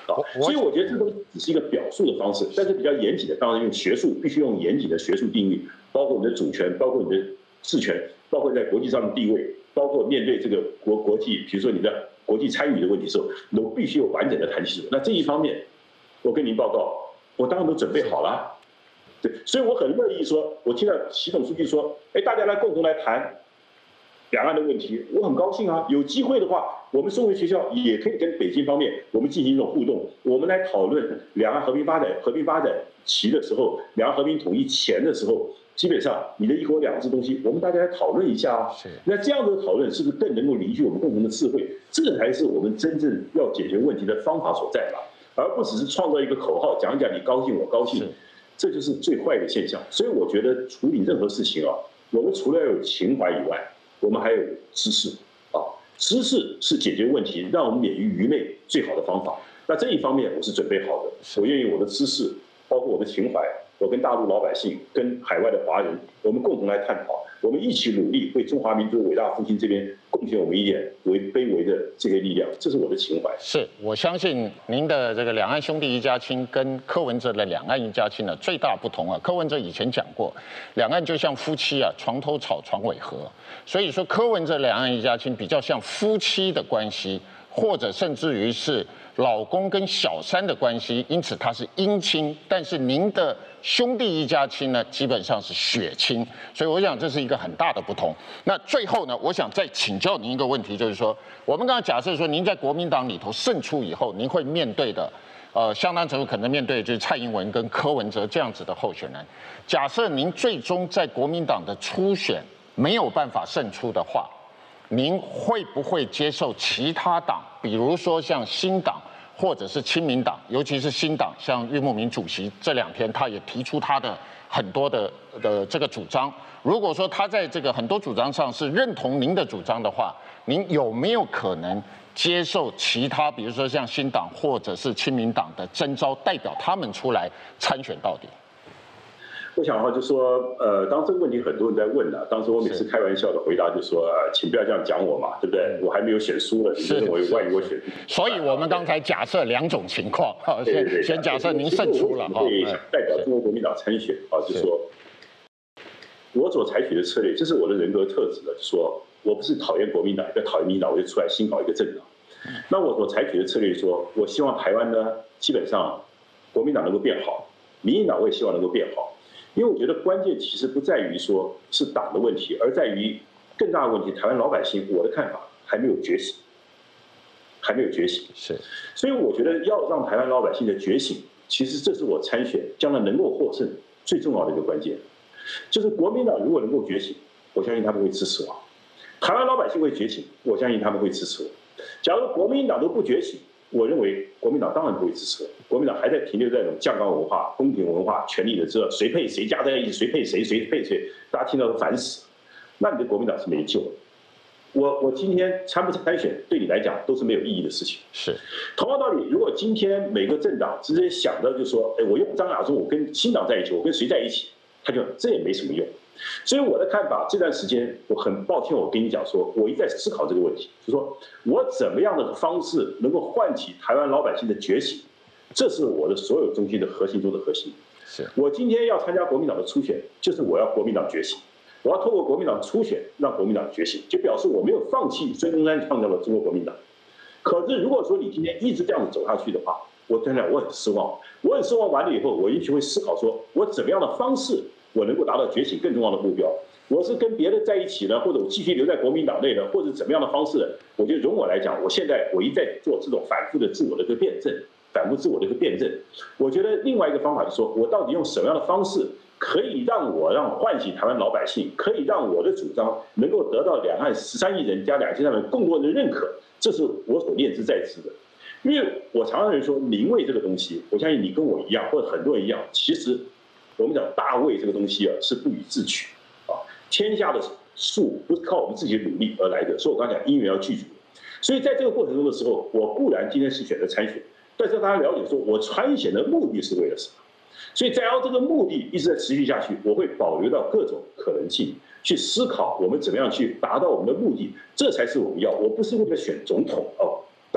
啊，所以我觉得这都只是一个表述的方式，但是比较严谨的，当然用学术，必须用严谨的学术定义，包括你的主权，包括你的治权，包括在国际上的地位，包括面对这个国国际，比如说你的国际参与的问题的时候，都必须有完整的谈清楚。那这一方面，我跟您报告，我当然都准备好了。对，所以我很乐意说，我听到习总书记说，哎，大家来共同来谈两岸的问题，我很高兴啊。有机会的话，我们中文学校也可以跟北京方面我们进行一种互动，我们来讨论两岸和平发展、和平发展期的时候，两岸和平统一前的时候，基本上你的一国两制东西，我们大家来讨论一下啊。那这样的讨论是不是更能够凝聚我们共同的智慧？这个才是我们真正要解决问题的方法所在吧，而不只是创造一个口号，讲一讲你高兴我高兴。这就是最坏的现象，所以我觉得处理任何事情啊，我们除了要有情怀以外，我们还有知识啊，知识是解决问题、让我们免于愚昧最好的方法。那这一方面我是准备好的，我愿意我的知识，包括我的情怀，我跟大陆老百姓、跟海外的华人，我们共同来探讨，我们一起努力为中华民族伟大复兴这边贡献我们一点为卑微的这个力量，这是我的情怀。 是我相信您的这个两岸兄弟一家亲跟柯文哲的两岸一家亲呢最大不同啊。柯文哲以前讲过，两岸就像夫妻啊，床头吵，床尾和。所以说柯文哲两岸一家亲比较像夫妻的关系，或者甚至于是老公跟小三的关系，因此他是姻亲。但是您的兄弟一家亲呢，基本上是血亲，所以我想这是一个很大的不同。那最后呢，我想再请教您一个问题，就是说，我们刚刚假设说，您在国民党里头胜出以后，您会面对的，呃，相当程度可能面对就是蔡英文跟柯文哲这样子的候选人。假设您最终在国民党的初选没有办法胜出的话，您会不会接受其他党，比如说像新党？或者是亲民党，尤其是新党，像郁慕明主席这两天他也提出他的很多的的这个主张。如果说他在这个很多主张上是认同您的主张的话，您有没有可能接受其他，比如说像新党或者是亲民党的征召，代表他们出来参选到底？ 我想的话就说，呃，当这个问题很多人在问呢、啊，当时我每次开玩笑的回答就说，呃，请不要这样讲我嘛，对不对？我还没有选输了，你就认为万一我选？ 所以我们刚才假设两种情况，先先假设您胜出了哈， 代表中国国民党参选啊，就说，我所采取的策略，这是我的人格特质的，就说我不是讨厌国民党，也不讨厌民进党，我就出来新搞一个政党。那我所采取的策略说，我希望台湾呢，基本上国民党能够变好，民进党我也希望能够变好。因为我觉得关键其实不在于说是党的问题，而在于更大的问题，台湾老百姓，我的看法还没有觉醒，还没有觉醒。 是， 所以我觉得要让台湾老百姓的觉醒，其实这是我参选将来能够获胜最重要的一个关键。就是国民党如果能够觉醒，我相信他们会支持我；台湾老百姓会觉醒，我相信他们会支持我。假如国民党都不觉醒，我认为国民党当然不会支持我，国民党还在停留在那种酱缸文化、宫廷文化、权力的这谁配谁加在一起，谁配谁，谁配谁，大家听到都烦死。那你的国民党是没救的。我我今天参不参选，对你来讲都是没有意义的事情。 是， 同样道理，如果今天每个政党直接想着就说，哎，我用张亚中，我跟新党在一起，我跟谁在一起，他就这也没什么用。所以我的看法，这段时间我很抱歉，我跟你讲说，我一直在思考这个问题，就是说我怎么样的方式能够唤起台湾老百姓的觉醒，这是我的所有东西的核心中的核心。 是我今天要参加国民党的初选，就是我要国民党觉醒，我要透过国民党初选让国民党觉醒，就表示我没有放弃孙中山创造了中国国民党。可是如果说你今天一直这样子走下去的话，我真的我很失望，我很失望完了以后，我也许会思考说，我怎么样的方式我能够达到觉醒更重要的目标？我是跟别人在一起呢，或者我继续留在国民党内呢，或者怎么样的方式呢？我觉得容我来讲，我现在我一再做这种反复的自我的一个辩证，反复自我的一个辩证。我觉得另外一个方法就是说，我到底用什么样的方式可以让我让唤醒台湾老百姓，可以让我的主张能够得到两岸十三亿人加两千万人更多人的认可，这是我所念之在之的。因为我常常人说民味这个东西，我相信你跟我一样，或者很多人一样，其实我们讲大味这个东西啊，是不予自取啊。天下的树不是靠我们自己的努力而来的，所以我刚才讲因缘要具足。所以在这个过程中的时候，我固然今天是选择参选，但是大家了解说我参选的目的是为了什么？所以只要这个目的一直在持续下去，我会保留到各种可能性，去思考我们怎么样去达到我们的目的，这才是我们要。我不是为了选总统哦。当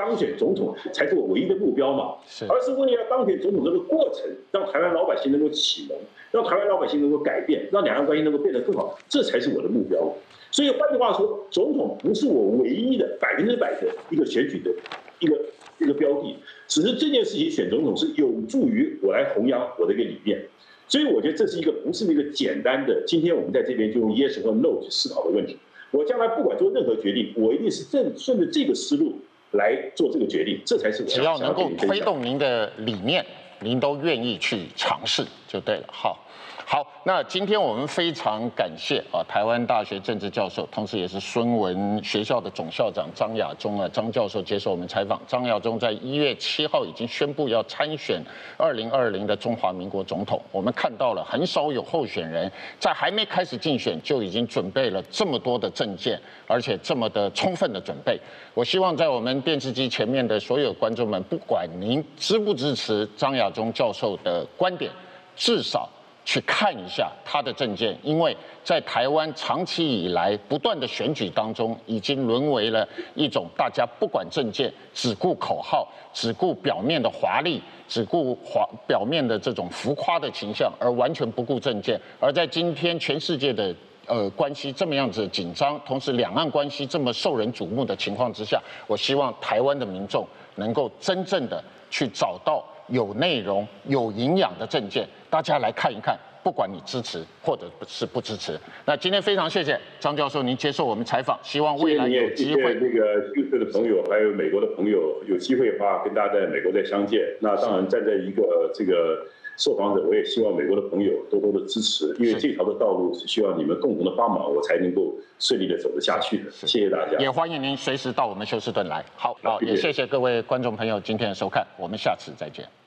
当选总统才是我唯一的目标嘛，而是为了要当选总统这个过程，让台湾老百姓能够启蒙，让台湾老百姓能够改变，让两岸关系能够变得更好，这才是我的目标。所以换句话说，总统不是我唯一的百分之百的一个选举的一个一个标的，只是这件事情选总统是有助于我来弘扬我的一个理念。所以我觉得这是一个不是一个简单的，今天我们在这边就用 yes 或 no 去思考的问题。我将来不管做任何决定，我一定是正顺着这个思路来做这个决定，这才是我只要能够推动您的理念，您都愿意去尝试就对了。好。好，那今天我们非常感谢啊，台湾大学政治教授，同时也是孙文学校的总校长张亚中啊，张教授接受我们采访。张亚中在一月七号已经宣布要参选二零二零的中华民国总统。我们看到了很少有候选人在还没开始竞选就已经准备了这么多的政见，而且这么的充分的准备。我希望在我们电视机前面的所有观众们，不管您支不支持张亚中教授的观点，至少去看一下他的政见，因为在台湾长期以来不断的选举当中，已经沦为了一种大家不管政见，只顾口号，只顾表面的华丽，只顾华表面的这种浮夸的形象，而完全不顾政见。而在今天全世界的呃关系这么样子紧张，同时两岸关系这么受人瞩目的情况之下，我希望台湾的民众能够真正的去找到有内容、有营养的政见，大家来看一看，不管你支持或者是不支持。那今天非常谢谢张教授您接受我们采访，希望未来有机会。 谢谢那个优秀的朋友，还有美国的朋友，有机会的话跟大家在美国再相见。那当然站在一个这个受访者，我也希望美国的朋友多多的支持，因为这条的道路是需要你们共同的帮忙，我才能够顺利的走得下去的。谢谢大家， 也欢迎您随时到我们休斯顿来。好，好，也谢谢各位观众朋友今天的收看，我们下次再见。